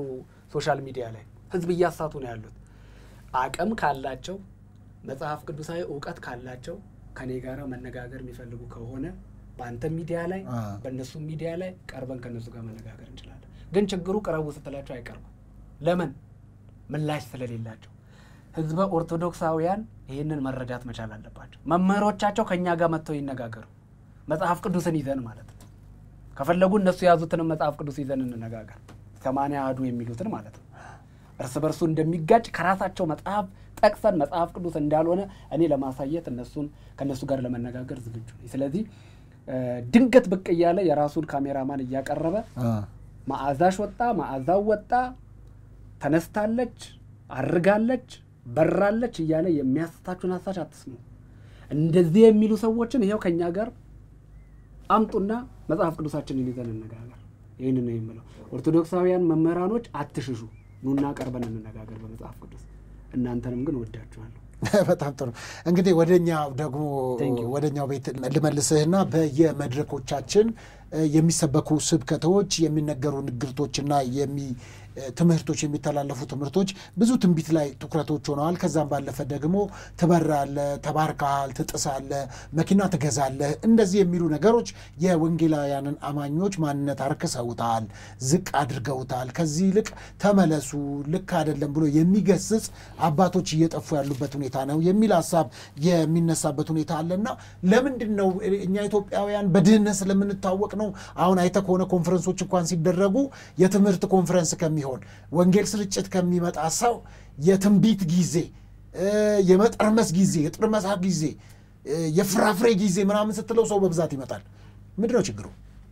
Speaker 3: ሶሻል ሚዲያ ላይ ህዝብ እያሳቱ ነው ያሉት። አቅም ካላቸው መጽሐፍ ቅዱሳዊ ዕውቀት ካላቸው ከኔ ጋር መነጋገር የሚፈልጉ ከሆነ በአንተ ሚዲያ ላይ በእነሱ ሚዲያ ላይ ቀርበን ከነሱ ጋር መነጋገር እንችላለን። ግን ችግሩ ቀረቡ ስትላቸው አይቀርቡም። ለምን? ምላሽ ስለሌላቸው። ህዝበ ኦርቶዶክሳውያን ይህንን መረዳት መቻል አለባቸው። መምህሮቻቸው ከኛ ጋር መጥተው ይነጋገሩ፣ መጽሐፍ ቅዱስን ይዘን ማለት ነው። ከፈለጉ እነሱ ያዙትን መጽሐፍ ቅዱስ ይዘን እንነጋገር፣ 80 አሐዱ የሚሉትን ማለት ነው። እርስ በርሱ እንደሚጋጭ ከራሳቸው መጽሐፍ ጠቅሰን መጽሐፍ ቅዱስ እንዳልሆነ እኔ ለማሳየት ከነሱ ጋር ለመነጋገር ዝግጁ ነኝ። ስለዚህ ድንገት ብቅ እያለ የራሱን ካሜራማን እያቀረበ ማዕዛሽ ወጣ፣ ማዕዛው ወጣ፣ ተነስታለች፣ አርጋለች፣ በራለች እያለ የሚያስታችሁን ሐሳብ አትስሙ። እንደዚህ የሚሉ ሰዎችን ይሄው ከኛ ጋር አምጡና መጽሐፍ ቅዱሳችንን ይዘን እንነጋገር። ይሄንን ነው የሚለው። ኦርቶዶክሳውያን መምህራኖች አትሽሹ፣ ኑና ቀርበን እንነጋገር በመጽሐፍ ቅዱስ። እናንተንም ግን ወዳችኋለሁ።
Speaker 2: በጣም ጥሩ። እንግዲህ ወደኛው ቤት ልመልስህና በየመድረኮቻችን የሚሰበኩ ስብከቶች፣ የሚነገሩ ንግርቶችና ትምህርቶች የሚተላለፉ ትምህርቶች ብዙ ትንቢት ላይ ትኩረቶች ሆነዋል። ከዛም ባለፈ ደግሞ ትበራለህ፣ ተባርካል፣ ትጥሳለህ፣ መኪና ትገዛለህ፣ እንደዚህ የሚሉ ነገሮች የወንጌላውያንን አማኞች ማንነት አርክሰውታል፣ ዝቅ አድርገውታል። ከዚህ ይልቅ ተመለሱ፣ ልክ አይደለም ብሎ የሚገስጽ አባቶች እየጠፉ ያሉበት ሁኔታ ነው የሚል ሐሳብ የሚነሳበት ሁኔታ አለና ለምንድን ነው እኛ ኢትዮጵያውያን በድህነት ስለምንታወቅ ነው? አሁን አይተህ ከሆነ ኮንፈረንሶች እንኳን ሲደረጉ የትምህርት ኮንፈረንስ ከሚሆን ወንጌል ስርጭት ከሚመጣ ሰው የትንቢት ጊዜ፣ የመጠርመስ ጊዜ፣ የጥርመሳ ጊዜ፣ የፍራፍሬ ጊዜ ምናምን ስትለው ሰው በብዛት ይመጣል። ምንድነው ችግሩ?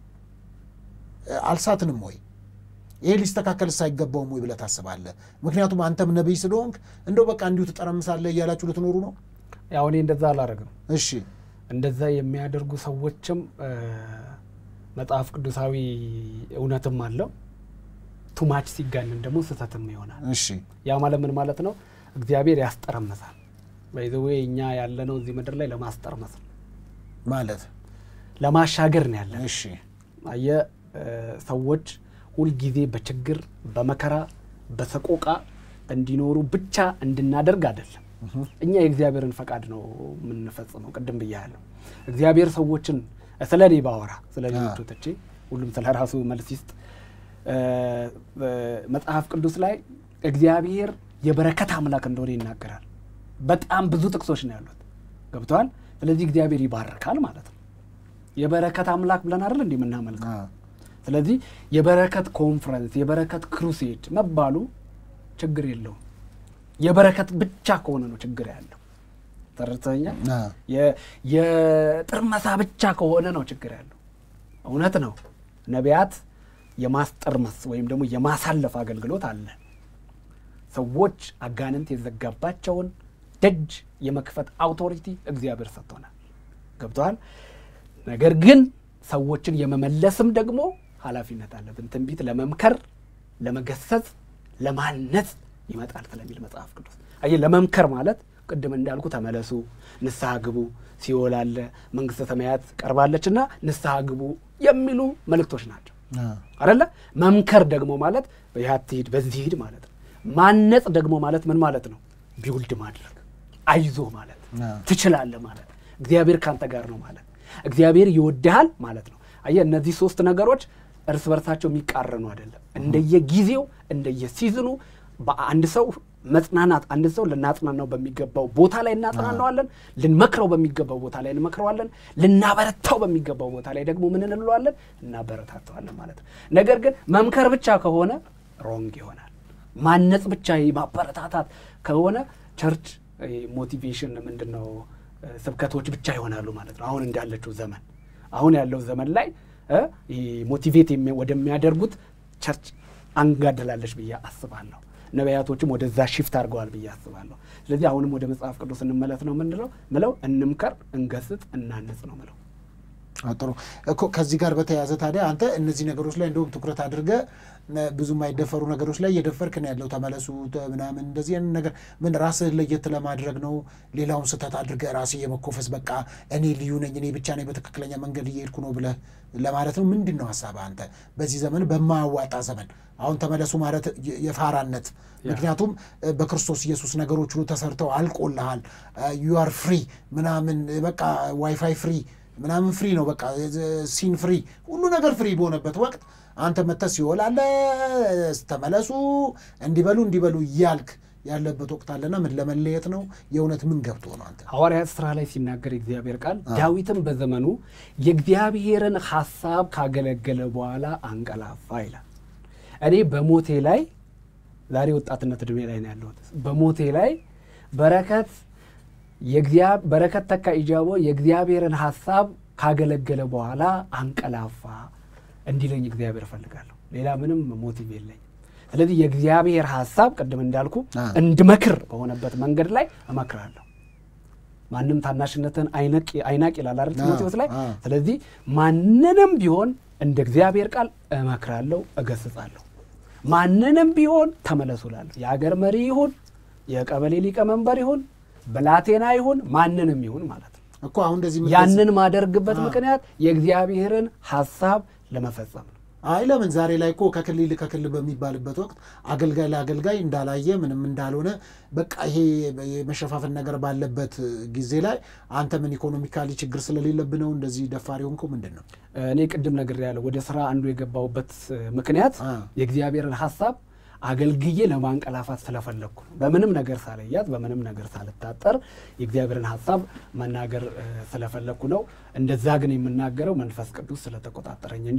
Speaker 2: አልሳትንም ወይ? ይሄ ሊስተካከል ሳይገባውም ወይ ብለህ ታስባለህ? ምክንያቱም አንተም ነብይ ስለሆንክ እንደው በቃ እንዲሁ ትጠረምሳለህ እያላችሁ ልትኖሩ ነው?
Speaker 3: ያው እኔ እንደዛ አላረግም።
Speaker 2: እሺ፣ እንደዛ
Speaker 3: የሚያደርጉ ሰዎችም መጽሐፍ ቅዱሳዊ እውነትም አለው፣ ቱማች ሲጋነን ደግሞ ስህተትም ይሆናል።
Speaker 2: እሺ፣
Speaker 3: ያ ማለት ምን ማለት ነው? እግዚአብሔር ያስጠረመሳል። በይዘው እኛ ያለነው እዚህ ምድር ላይ ለማስጠርመስ
Speaker 2: ማለት
Speaker 3: ለማሻገር ነው ያለን።
Speaker 2: እሺ፣
Speaker 3: ሰዎች ሁሉ ጊዜ በችግር በመከራ በሰቆቃ እንዲኖሩ ብቻ እንድናደርግ አይደለም። እኛ የእግዚአብሔርን ፈቃድ ነው የምንፈጽመው። ቅድም ብያለሁ። እግዚአብሔር ሰዎችን ስለኔ ባወራ ስለሌሎቹ ተቼ ሁሉም ስለራሱ መልስ ይስጥ። መጽሐፍ ቅዱስ ላይ እግዚአብሔር የበረከት አምላክ እንደሆነ ይናገራል። በጣም ብዙ ጥቅሶች ነው ያሉት። ገብቷል? ስለዚህ እግዚአብሔር ይባርካል ማለት ነው። የበረከት አምላክ ብለን አይደል እንዴ የምናመልከው? ስለዚህ የበረከት ኮንፈረንስ፣ የበረከት ክሩሴድ መባሉ ችግር የለውም። የበረከት ብቻ ከሆነ ነው ችግር ያለው። ተረድተኛል? የጥርመሳ ብቻ ከሆነ ነው ችግር ያለው። እውነት ነው። ነቢያት የማስጠርመስ ወይም ደግሞ የማሳለፍ አገልግሎት አለ። ሰዎች አጋንንት የዘጋባቸውን ደጅ የመክፈት አውቶሪቲ እግዚአብሔር ሰጥቶናል። ገብቷል? ነገር ግን ሰዎችን የመመለስም ደግሞ ኃላፊነት አለብን። ትንቢት ለመምከር፣ ለመገሰጽ፣ ለማነጽ ይመጣል ስለሚል መጽሐፍ ቅዱስ። አየህ፣ ለመምከር ማለት ቅድም እንዳልኩ ተመለሱ፣ ንስሐ ግቡ፣ ሲኦል አለ፣ መንግስተ ሰማያት ቀርባለችና ንስሐ ግቡ የሚሉ መልእክቶች ናቸው አይደለ? መምከር ደግሞ ማለት በያትሂድ በዚህ ሂድ ማለት ነው። ማነጽ ደግሞ ማለት ምን ማለት ነው? ቢውልድ ማድረግ፣ አይዞ ማለት፣ ትችላለህ ማለት፣ እግዚአብሔር ካንተ ጋር ነው ማለት፣ እግዚአብሔር ይወድሃል ማለት ነው። አየህ፣ እነዚህ ሶስት ነገሮች እርስ በርሳቸው የሚቃረኑ አይደለም። እንደየጊዜው እንደየሲዝኑ በአንድ ሰው መጽናናት፣ አንድ ሰው ልናጽናናው በሚገባው ቦታ ላይ እናጽናናዋለን፣ ልንመክረው በሚገባው ቦታ ላይ እንመክረዋለን፣ ልናበረታው በሚገባው ቦታ ላይ ደግሞ ምን እንለዋለን? እናበረታታዋለን ማለት ነው። ነገር ግን መምከር ብቻ ከሆነ ሮንግ ይሆናል። ማነጽ ብቻ ማበረታታት ከሆነ ቸርች ሞቲቬሽን ምንድነው ስብከቶች ብቻ ይሆናሉ ማለት ነው። አሁን እንዳለችው ዘመን፣ አሁን ያለው ዘመን ላይ ሞቲቬት ወደሚያደርጉት ቸርች አንጋደላለች ብዬ አስባለሁ። ነቢያቶችም ወደዛ ሽፍት አድርገዋል ብዬ አስባለሁ። ስለዚህ አሁንም ወደ መጽሐፍ ቅዱስ እንመለስ ነው ምለው እንምከር፣ እንገስጽ፣ እናንጽ ነው ምለው።
Speaker 2: ጥሩ እኮ ከዚህ ጋር በተያያዘ ታዲያ አንተ እነዚህ ነገሮች ላይ እንደውም ትኩረት አድርገህ ብዙ የማይደፈሩ ነገሮች ላይ እየደፈርክ ነው ያለው። ተመለሱ ምናምን እንደዚህ ነገር ምን ራስህ ለየት ለማድረግ ነው? ሌላውን ስህተት አድርገህ ራስህ የመኮፈስ በቃ እኔ ልዩ ነኝ እኔ ብቻ ነኝ በትክክለኛ መንገድ እየሄድኩ ነው ብለህ ለማለት ነው? ምንድን ነው ሀሳብህ አንተ በዚህ ዘመን በማያዋጣ ዘመን? አሁን ተመለሱ ማለት የፋራነት ምክንያቱም በክርስቶስ ኢየሱስ ነገሮች ሁሉ ተሰርተው አልቆልሃል። ዩ አር ፍሪ ምናምን በቃ ዋይፋይ ፍሪ ምናምን ፍሪ ነው በቃ ሲን ፍሪ ሁሉ ነገር ፍሪ በሆነበት ወቅት አንተ መተህ ሲኦል አለ ተመለሱ እንዲበሉ እያልክ ያለበት ወቅት አለና ምን ለመለየት ነው? የእውነት ምን ገብቶ ነው አንተ?
Speaker 3: ሐዋርያት ሥራ ላይ ሲናገር እግዚአብሔር ቃል ዳዊትም በዘመኑ የእግዚአብሔርን ሐሳብ ካገለገለ በኋላ አንቀላፋ ይላል። እኔ በሞቴ ላይ ዛሬ ወጣትነት እድሜ ላይ ነው ያለሁት። በሞቴ ላይ በረከት ተካ ኢጃቦ የእግዚአብሔርን ሐሳብ ካገለገለ በኋላ አንቀላፋ እንዲለኝ እግዚአብሔር እፈልጋለሁ። ሌላ ምንም ሞቲቭ የለኝ። ስለዚህ የእግዚአብሔር ሐሳብ ቅድም እንዳልኩ እንድመክር በሆነበት መንገድ ላይ እመክራለሁ። ማንም ታናሽነትን አይናቅ ይላል አይደል ጢሞቴዎስ ላይ። ስለዚህ ማንንም ቢሆን እንደ እግዚአብሔር ቃል እመክራለሁ፣ እገስጻለሁ። ማንንም ቢሆን ተመለሱላለሁ። የሀገር መሪ ይሁን፣ የቀበሌ ሊቀመንበር ይሁን፣ ብላቴና ይሁን፣ ማንንም ይሁን ማለት ነው
Speaker 2: እኮ አሁን እንደዚህ
Speaker 3: ያንን ማደርግበት ምክንያት የእግዚአብሔርን ሐሳብ ለመፈጸም ነው።
Speaker 2: አይ ለምን ዛሬ ላይ እኮ ከክልል በሚባልበት ወቅት አገልጋይ ለአገልጋይ እንዳላየ ምንም እንዳልሆነ በቃ ይሄ የመሸፋፈን ነገር ባለበት ጊዜ ላይ አንተ ምን ኢኮኖሚካሊ ችግር ስለሌለብህ ነው እንደዚህ ደፋሪ ሆንከው? ምንድን ነው?
Speaker 3: እኔ ቅድም ነግሬያለሁ። ወደ ስራ አንዱ የገባሁበት ምክንያት የእግዚአብሔርን ሐሳብ አገልግዬ ለማንቀላፋት ስለፈለኩ ነው። በምንም ነገር ሳልያዝ በምንም ነገር ሳልታጠር የእግዚአብሔርን ሐሳብ መናገር ስለፈለኩ ነው። እንደዛ ግን የምናገረው መንፈስ ቅዱስ ስለተቆጣጠረኝ እንጂ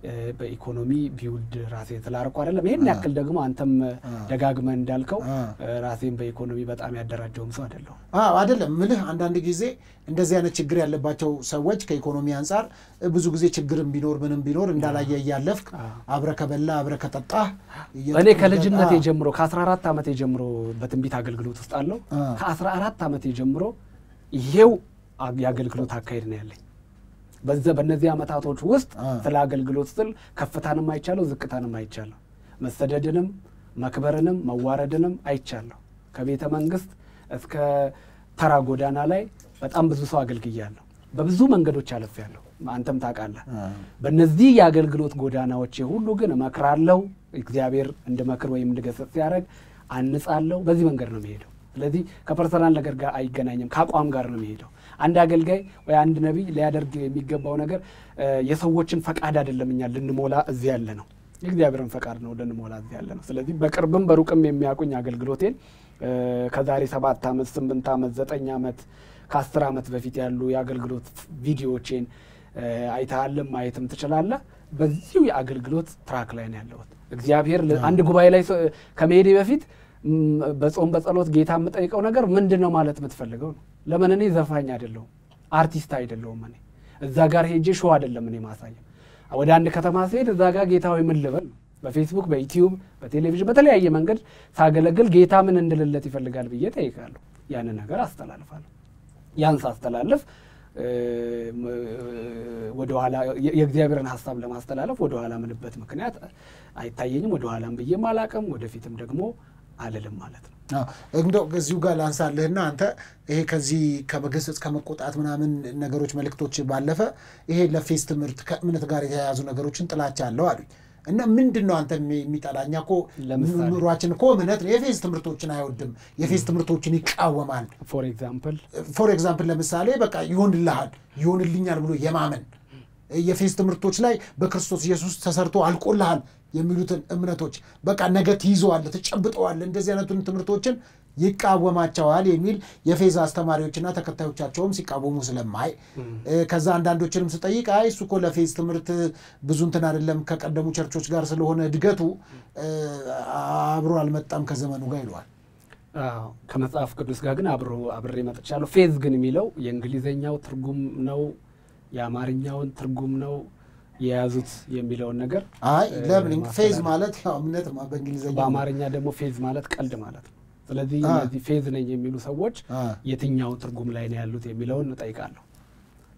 Speaker 3: በኢኮኖሚ ቢውልድ ራሴን ስላርኩ አይደለም። ይሄን ያክል ደግሞ አንተም ደጋግመህ እንዳልከው ራሴን በኢኮኖሚ በጣም ያደራጀውም ሰው አይደለሁም።
Speaker 2: አይደለም ምልህ አንዳንድ ጊዜ እንደዚህ አይነት ችግር ያለባቸው ሰዎች ከኢኮኖሚ አንፃር ብዙ ጊዜ ችግርም ቢኖር ምንም ቢኖር እንዳላየ እያለፍክ አብረህ ከበላ አብረህ ከጠጣህ
Speaker 3: እኔ ከልጅነቴ ጀምሮ ከ14 ዓመቴ ጀምሮ በትንቢት አገልግሎት ውስጥ አለው። ከ14 ዓመቴ ጀምሮ ይሄው የአገልግሎት አካሄድ ነው ያለኝ። በእነዚህ ዓመታቶች ውስጥ ስለ አገልግሎት ስል ከፍታንም አይቻለሁ፣ ዝቅታንም አይቻለሁ፣ መሰደድንም መክበርንም መዋረድንም አይቻለሁ። ከቤተ መንግስት እስከ ተራ ጎዳና ላይ በጣም ብዙ ሰው አገልግያለሁ። በብዙ መንገዶች አልፌያለሁ። አንተም ታውቃለህ። በእነዚህ የአገልግሎት ጎዳናዎች ሁሉ ግን እመክራለሁ። እግዚአብሔር እንድመክር ወይም እንድገሰጽ ሲያደርግ አንጻለሁ። በዚህ መንገድ ነው የሚሄደው። ስለዚህ ከፐርሰናል ነገር ጋር አይገናኝም፣ ከአቋም ጋር ነው የሚሄደው። አንድ አገልጋይ ወይ አንድ ነቢይ ሊያደርግ የሚገባው ነገር የሰዎችን ፈቃድ አይደለም እኛ ልንሞላ እዚህ ያለ ነው፣ የእግዚአብሔርን ፈቃድ ነው ልንሞላ እዚህ ያለ ነው። ስለዚህ በቅርብም በሩቅም የሚያውቁኝ አገልግሎቴን ከዛሬ 7 ዓመት 8 ዓመት 9 ዓመት ከ10 ዓመት በፊት ያሉ የአገልግሎት ቪዲዮዎቼን አይተሃልም ማየትም ትችላለህ። በዚሁ የአገልግሎት ትራክ ላይ ነው ያለሁት። እግዚአብሔር አንድ ጉባኤ ላይ ከመሄዴ በፊት በጾም በጸሎት ጌታ የምጠይቀው ነገር ምንድነው ማለት የምትፈልገው ነው። ለምን እኔ ዘፋኝ አይደለሁም፣ አርቲስት አይደለሁም። እኔ እዛ ጋር ሄጄ ሾው አይደለም እኔ ማሳየው። ወደ አንድ ከተማ ስሄድ እዛ ጋር ጌታ ሆይ ምን ልበል? በፌስቡክ በዩቲዩብ በቴሌቪዥን በተለያየ መንገድ ሳገለግል ጌታ ምን እንድልለት ይፈልጋል ብዬ ጠይቃለሁ። ያንን ነገር አስተላልፋለሁ። ያን ሳስተላልፍ ወደ ኋላ የእግዚአብሔርን ሐሳብ ለማስተላለፍ ወደ ኋላ ምንበት ምክንያት አይታየኝም። ወደ ኋላም ብዬም አላቅም፣ ወደፊትም ደግሞ አልልም ማለት ነው።
Speaker 2: እንደው እዚሁ ጋር ላንሳልህና አንተ ይሄ ከዚህ ከመገሰጽ ከመቆጣት ምናምን ነገሮች መልእክቶች ባለፈ ይሄ ለፌስ ትምህርት ከእምነት ጋር የተያያዙ ነገሮችን ጥላቻ አለው አሉኝ እና ምንድነው አንተ የሚጠላኛ እኮ ኑሯችን እኮ እምነት ነው። የፌስ ትምህርቶችን አይወድም፣ የፌስ ትምህርቶችን ይቃወማል። ፎር ኤግዛምፕል ለምሳሌ በቃ ይሆንልኛል ብሎ የማመን የፌስ ትምህርቶች ላይ በክርስቶስ ኢየሱስ ተሰርቶ አልቆልሃል የሚሉትን እምነቶች በቃ ነገ ትይዘዋለህ ተጨብጠዋለህ እንደዚህ አይነቱን ትምህርቶችን ይቃወማቸዋል የሚል የፌዝ አስተማሪዎችና ተከታዮቻቸውም ሲቃወሙ ስለማይ ከዛ አንዳንዶችንም ስጠይቅ አይ እሱ እኮ ለፌዝ ትምህርት ብዙ እንትን አይደለም ከቀደሙ ቸርቾች ጋር ስለሆነ እድገቱ አብሮ አልመጣም ከዘመኑ ጋር ይሏል።
Speaker 3: ከመጽሐፍ ቅዱስ ጋር ግን አብሬ መጥቻለሁ። ፌዝ ግን የሚለው የእንግሊዘኛው ትርጉም ነው፣ የአማርኛውን ትርጉም ነው የያዙት የሚለውን ነገር
Speaker 2: አይ ለምን ፌዝ ማለት ያው እምነት በእንግሊዘኛ
Speaker 3: በአማርኛ ደግሞ ፌዝ ማለት ቀልድ ማለት ነው። ስለዚህ እነዚህ ፌዝ ነኝ የሚሉ ሰዎች የትኛው ትርጉም ላይ ነው ያሉት የሚለውን እንጠይቃለሁ።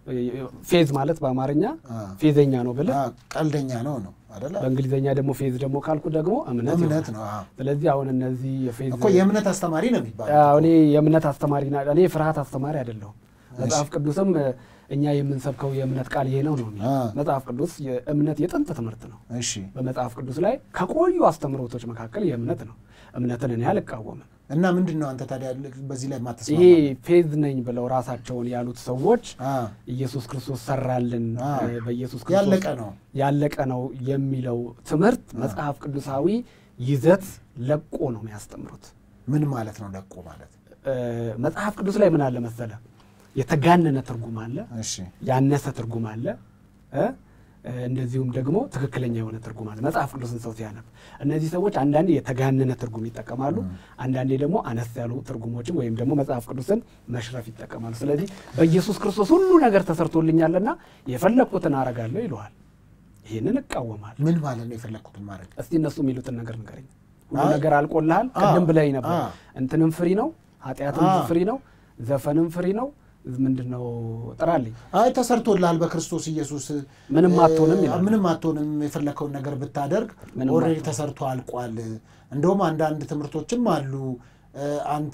Speaker 3: ፌዝ ማለት በአማርኛ ፌዘኛ ነው ብለህ
Speaker 2: ቀልደኛ ነው አይደለ?
Speaker 3: በእንግሊዘኛ ደግሞ ፌዝ ደግሞ ካልኩ ደግሞ እምነት
Speaker 2: ነው።
Speaker 3: ስለዚህ አሁን እነዚህ የፌዝ
Speaker 2: እኮ የእምነት አስተማሪ ነው የሚባለው።
Speaker 3: እኔ የእምነት አስተማሪ ነኝ። እኔ ፍርሃት አስተማሪ አይደለሁም። መጽሐፍ ቅዱስም እኛ የምንሰብከው የእምነት ቃል ይሄ ነው የሚለው። መጽሐፍ ቅዱስ የእምነት የጥንት ትምህርት ነው።
Speaker 2: እሺ
Speaker 3: በመጽሐፍ ቅዱስ ላይ ከቆዩ አስተምሮቶች መካከል የእምነት ነው። እምነትን እኔ አልቃወምም።
Speaker 2: እና ምንድነው አንተ ታዲያ በዚህ ላይ ማተስማማ?
Speaker 3: ይሄ ፌዝ ነኝ ብለው ራሳቸውን ያሉት ሰዎች ኢየሱስ ክርስቶስ ሰራልን በኢየሱስ ክርስቶስ ያለቀ ነው የሚለው ትምህርት መጽሐፍ ቅዱሳዊ ይዘት ለቆ ነው የሚያስተምሩት።
Speaker 2: ምን ማለት ነው ለቆ ማለት?
Speaker 3: መጽሐፍ ቅዱስ ላይ ምን አለ መሰለ? የተጋነነ ትርጉም አለ፣ ያነሰ ትርጉም አለ፣ እንደዚሁም ደግሞ ትክክለኛ የሆነ ትርጉም አለ። መጽሐፍ ቅዱስን ሰው ሲያነብ እነዚህ ሰዎች አንዳንዴ የተጋነነ ትርጉም ይጠቀማሉ፣ አንዳንዴ ደግሞ አነስ ያሉ ትርጉሞችን ወይም ደግሞ መጽሐፍ ቅዱስን መሽረፍ ይጠቀማሉ። ስለዚህ በኢየሱስ ክርስቶስ ሁሉ ነገር ተሰርቶልኛልና የፈለኩትን አረጋለሁ ይለዋል። ይሄንን እቃወማለሁ።
Speaker 2: ምን ማለት ነው የፈለኩትን ማድረግ?
Speaker 3: እስቲ እነሱ የሚሉትን ነገር ንገረኝ። ሁሉ ነገር አልቆልሃል። ቅድም ብለኸኝ ነበር እንትንም ፍሪ ነው፣ ኃጢአትም ፍሪ ነው፣ ዘፈንም ፍሪ ነው። ምንድነው ጥራልኝ?
Speaker 2: አይ ተሰርቶልሃል በክርስቶስ ኢየሱስ
Speaker 3: ምንም አትሆንም ይላል።
Speaker 2: ምንም አትሆንም የፈለከውን ነገር ብታደርግ ኦሬዲ ተሰርቶ አልቋል። እንደውም አንዳንድ ትምህርቶችም አሉ አንተ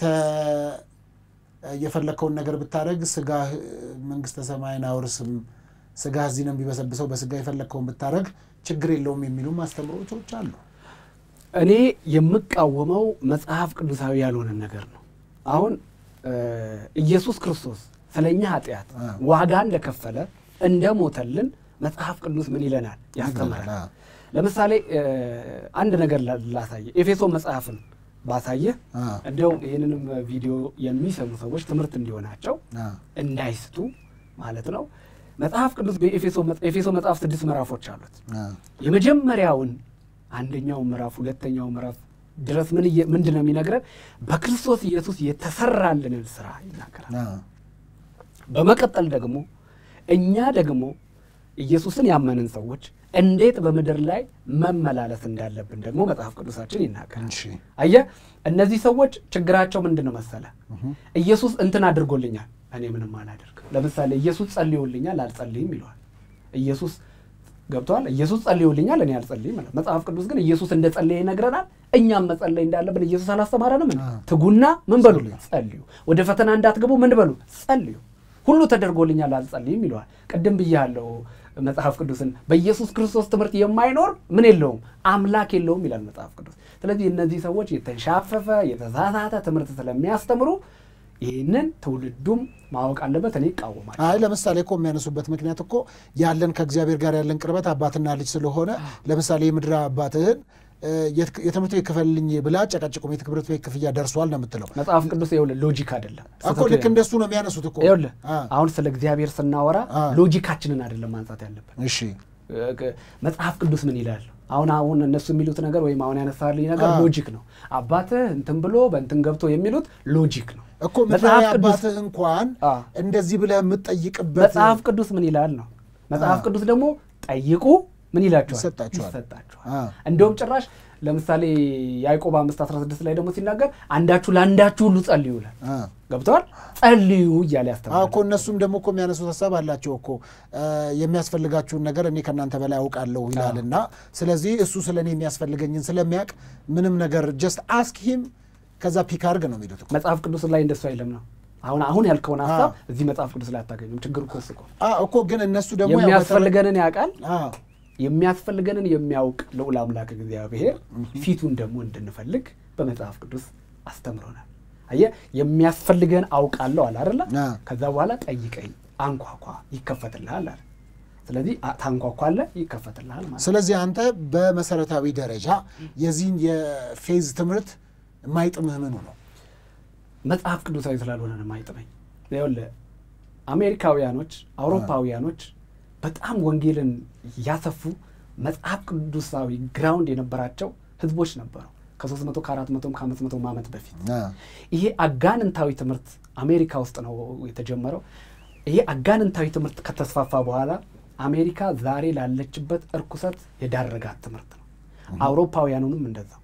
Speaker 2: የፈለከውን ነገር ብታደርግ ስጋ መንግስተ ሰማይን አውርስም፣ ስጋ እዚህ ነው የሚበሰብሰው፣ በስጋ የፈለከውን ብታደርግ ችግር የለውም የሚሉ ማስተምሮቶች አሉ።
Speaker 3: እኔ የምቃወመው መጽሐፍ ቅዱሳዊ ያልሆነ ነገር ነው። አሁን ኢየሱስ ክርስቶስ ስለኛ ኃጢአት ዋጋ እንደከፈለ እንደሞተልን መጽሐፍ ቅዱስ ምን ይለናል? ያስተምራል። ለምሳሌ አንድ ነገር ላሳየ። ኤፌሶን መጽሐፍን ባሳየ እንደው ይሄንንም ቪዲዮ የሚሰሙ ሰዎች ትምህርት እንዲሆናቸው እንዳይስቱ ማለት ነው። መጽሐፍ ቅዱስ በኤፌሶን መጽሐፍ 6 ምዕራፎች አሉት። የመጀመሪያውን አንደኛው ምዕራፍ ሁለተኛው ምዕራፍ ድረስ ምንድነው የሚነግረን? በክርስቶስ ኢየሱስ የተሰራልንን ስራ ይናገራል። በመቀጠል ደግሞ እኛ ደግሞ ኢየሱስን ያመንን ሰዎች እንዴት በምድር ላይ መመላለስ እንዳለብን ደግሞ መጽሐፍ ቅዱሳችን ይናገራል። አየህ እነዚህ ሰዎች ችግራቸው ምንድነው መሰለ? ኢየሱስ እንትን አድርጎልኛል እኔ ምንም አላደርግም። ለምሳሌ ኢየሱስ ጸልዮልኛል አልጸልይም ይለዋል። ኢየሱስ ገብቷል። ኢየሱስ ጸልዮልኛል እኔ አልጸልይም ማለት። መጽሐፍ ቅዱስ ግን ኢየሱስ እንደጸለየ ይነግረናል። እኛም መጸለይ እንዳለብን ኢየሱስ አላስተማረንም? ትጉና ምን በሉ ጸልዩ፣ ወደ ፈተና እንዳትገቡ ምን በሉ ጸልዩ፣ ሁሉ ተደርጎልኛል አልጸልይም ይለዋል። ቅድም ብያለሁ መጽሐፍ ቅዱስን በኢየሱስ ክርስቶስ ትምህርት የማይኖር ምን የለውም አምላክ የለውም ይላል መጽሐፍ ቅዱስ። ስለዚህ እነዚህ ሰዎች የተንሻፈፈ የተሳሳተ ትምህርት ስለሚያስተምሩ ይህንን ትውልዱም ማወቅ አለበት። እኔ እቃወማለሁ።
Speaker 2: አይ ለምሳሌ እኮ የሚያነሱበት ምክንያት እኮ ያለን ከእግዚአብሔር ጋር ያለን ቅርበት አባትና ልጅ ስለሆነ ለምሳሌ የምድር አባትህን የትምህርት ቤት ክፈልልኝ ብላ ጨቀጭቁም የትምህርት ቤት ክፍያ ደርሷል ነው የምትለው።
Speaker 3: መጽሐፍ ቅዱስ ይኸውልህ ሎጂክ አይደለም
Speaker 2: እኮ ልክ እንደሱ ነው የሚያነሱት እኮ።
Speaker 3: ይኸውልህ አሁን ስለ እግዚአብሔር ስናወራ ሎጂካችንን አይደለም ማንሳት ያለብን።
Speaker 2: እሺ
Speaker 3: መጽሐፍ ቅዱስ ምን ይላል? አሁን እነሱ የሚሉት ነገር ወይም አሁን ያነሳልኝ ነገር ሎጂክ ነው። አባትህ እንትን ብሎ በእንትን ገብቶ የሚሉት ሎጂክ ነው
Speaker 2: እኮ። መጽሐፍ ቅዱስ እንኳን እንደዚህ ብለህ የምትጠይቅበት
Speaker 3: መጽሐፍ ቅዱስ ምን ይላል ነው። መጽሐፍ ቅዱስ ደግሞ ጠይቁ ምን ይላችኋል? ይሰጣችኋል። እንደውም ጭራሽ ለምሳሌ ያዕቆብ 5:16 ላይ ደግሞ ሲናገር አንዳችሁ ለአንዳችሁ ሁሉ ጸልዩ ይላል። ገብቷል? ጸልዩ እያለ ያስተምራል
Speaker 2: እኮ። እነሱም ደግሞ እኮ የሚያነሱት ሀሳብ አላቸው እኮ የሚያስፈልጋችሁን ነገር እኔ ከእናንተ በላይ አውቃለሁ ይላልና ስለዚህ እሱ ስለ እኔ የሚያስፈልገኝን ስለሚያውቅ ምንም ነገር ጀስት አስክ ሂም ከዛ ፒክ አድርግ ነው የሚሉት እኮ።
Speaker 3: መጽሐፍ ቅዱስ ላይ እንደሱ አይልም ነው። አሁን ያልከውን ሀሳብ እዚህ መጽሐፍ ቅዱስ ላይ አታገኙም። ችግሩ እኮ እሱ
Speaker 2: እኮ ግን እነሱ ደግሞ
Speaker 3: የሚያስፈልገንን ያውቃል። የሚያስፈልገንን የሚያውቅ ልዑል አምላክ እግዚአብሔር ፊቱን ደግሞ እንድንፈልግ በመጽሐፍ ቅዱስ አስተምሮናል። አየህ የሚያስፈልገን አውቃለሁ አለ አይደለ? ከዛ በኋላ ጠይቀኝ አንኳኳ ይከፈትልሃል አለ። ስለዚህ ታንኳኳለህ ይከፈትልሃል ማለት።
Speaker 2: ስለዚህ አንተ በመሰረታዊ ደረጃ የዚህን የፌዝ ትምህርት ማይጥምህ ምኑ ነው?
Speaker 3: መጽሐፍ ቅዱሳዊ ስላልሆነ ነው ማይጥመኝ። ይኸውልህ አሜሪካውያኖች አውሮፓውያኖች በጣም ወንጌልን ያሰፉ መጽሐፍ ቅዱሳዊ ግራውንድ የነበራቸው ህዝቦች ነበሩ ከ300 ከ400 ከ500 ዓመት በፊት። ይሄ አጋንንታዊ ትምህርት አሜሪካ ውስጥ ነው የተጀመረው። ይሄ አጋንንታዊ ትምህርት ከተስፋፋ በኋላ አሜሪካ ዛሬ ላለችበት እርኩሰት የዳረጋት ትምህርት ነው። አውሮፓውያኑንም እንደዛው።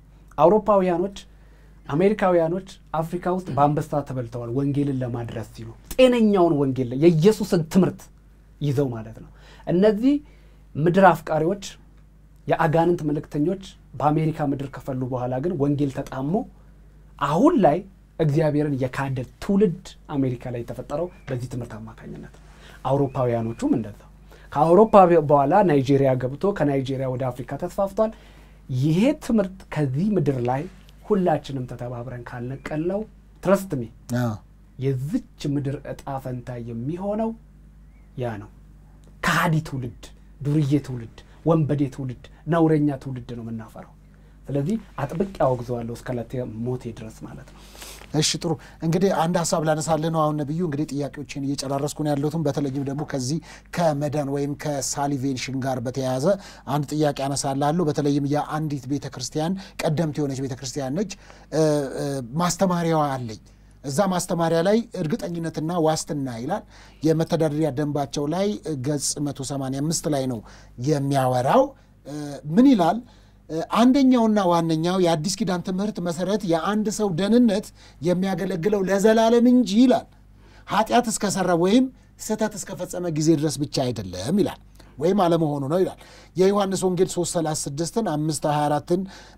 Speaker 3: አሜሪካውያኖች አፍሪካ ውስጥ በአንበሳ ተበልተዋል ወንጌልን ለማድረስ ሲሉ። ጤነኛውን ወንጌል የኢየሱስን ትምህርት ይዘው ማለት ነው። እነዚህ ምድር አፍቃሪዎች የአጋንንት መልእክተኞች በአሜሪካ ምድር ከፈሉ በኋላ ግን ወንጌል ተጣሞ አሁን ላይ እግዚአብሔርን የካደ ትውልድ አሜሪካ ላይ የተፈጠረው በዚህ ትምህርት አማካኝነት ነው። አውሮፓውያኖቹም እንደዛው ከአውሮፓ በኋላ ናይጄሪያ ገብቶ ከናይጄሪያ ወደ አፍሪካ ተስፋፍቷል። ይሄ ትምህርት ከዚህ ምድር ላይ ሁላችንም ተተባብረን ካልነቀለው ትረስት ሚ የዚች ምድር እጣ ፈንታ የሚሆነው ያ ነው። ከሃዲ ትውልድ፣ ዱርዬ ትውልድ፣ ወንበዴ ትውልድ፣ ነውረኛ ትውልድ ነው የምናፈራው። ስለዚህ አጥብቅ ያወግዘዋለሁ እስከ ዕለተ ሞቴ ድረስ ማለት ነው።
Speaker 2: እሺ ጥሩ እንግዲህ አንድ ሐሳብ ላነሳልህ ነው አሁን ነብዩ። እንግዲህ ጥያቄዎችን እየጨራረስኩ ነው ያለሁት። በተለይም ደግሞ ከዚህ ከመዳን ወይም ከሳሊቬሽን ጋር በተያያዘ አንድ ጥያቄ አነሳልሃለሁ። በተለይም የአንዲት ቤተክርስቲያን ቀደምት የሆነች ቤተክርስቲያን ነች። ማስተማሪያዋ አለኝ። እዛ ማስተማሪያ ላይ እርግጠኝነትና ዋስትና ይላል። የመተዳደሪያ ደንባቸው ላይ ገጽ 185 ላይ ነው የሚያወራው። ምን ይላል? አንደኛውና ዋነኛው የአዲስ ኪዳን ትምህርት መሰረት የአንድ ሰው ደህንነት የሚያገለግለው ለዘላለም እንጂ ይላል ኃጢአት እስከሰራ ወይም ስህተት እስከፈጸመ ጊዜ ድረስ ብቻ አይደለም ይላል፣ ወይም አለመሆኑ ነው ይላል። የዮሐንስ ወንጌል 3:36ን 5:24ን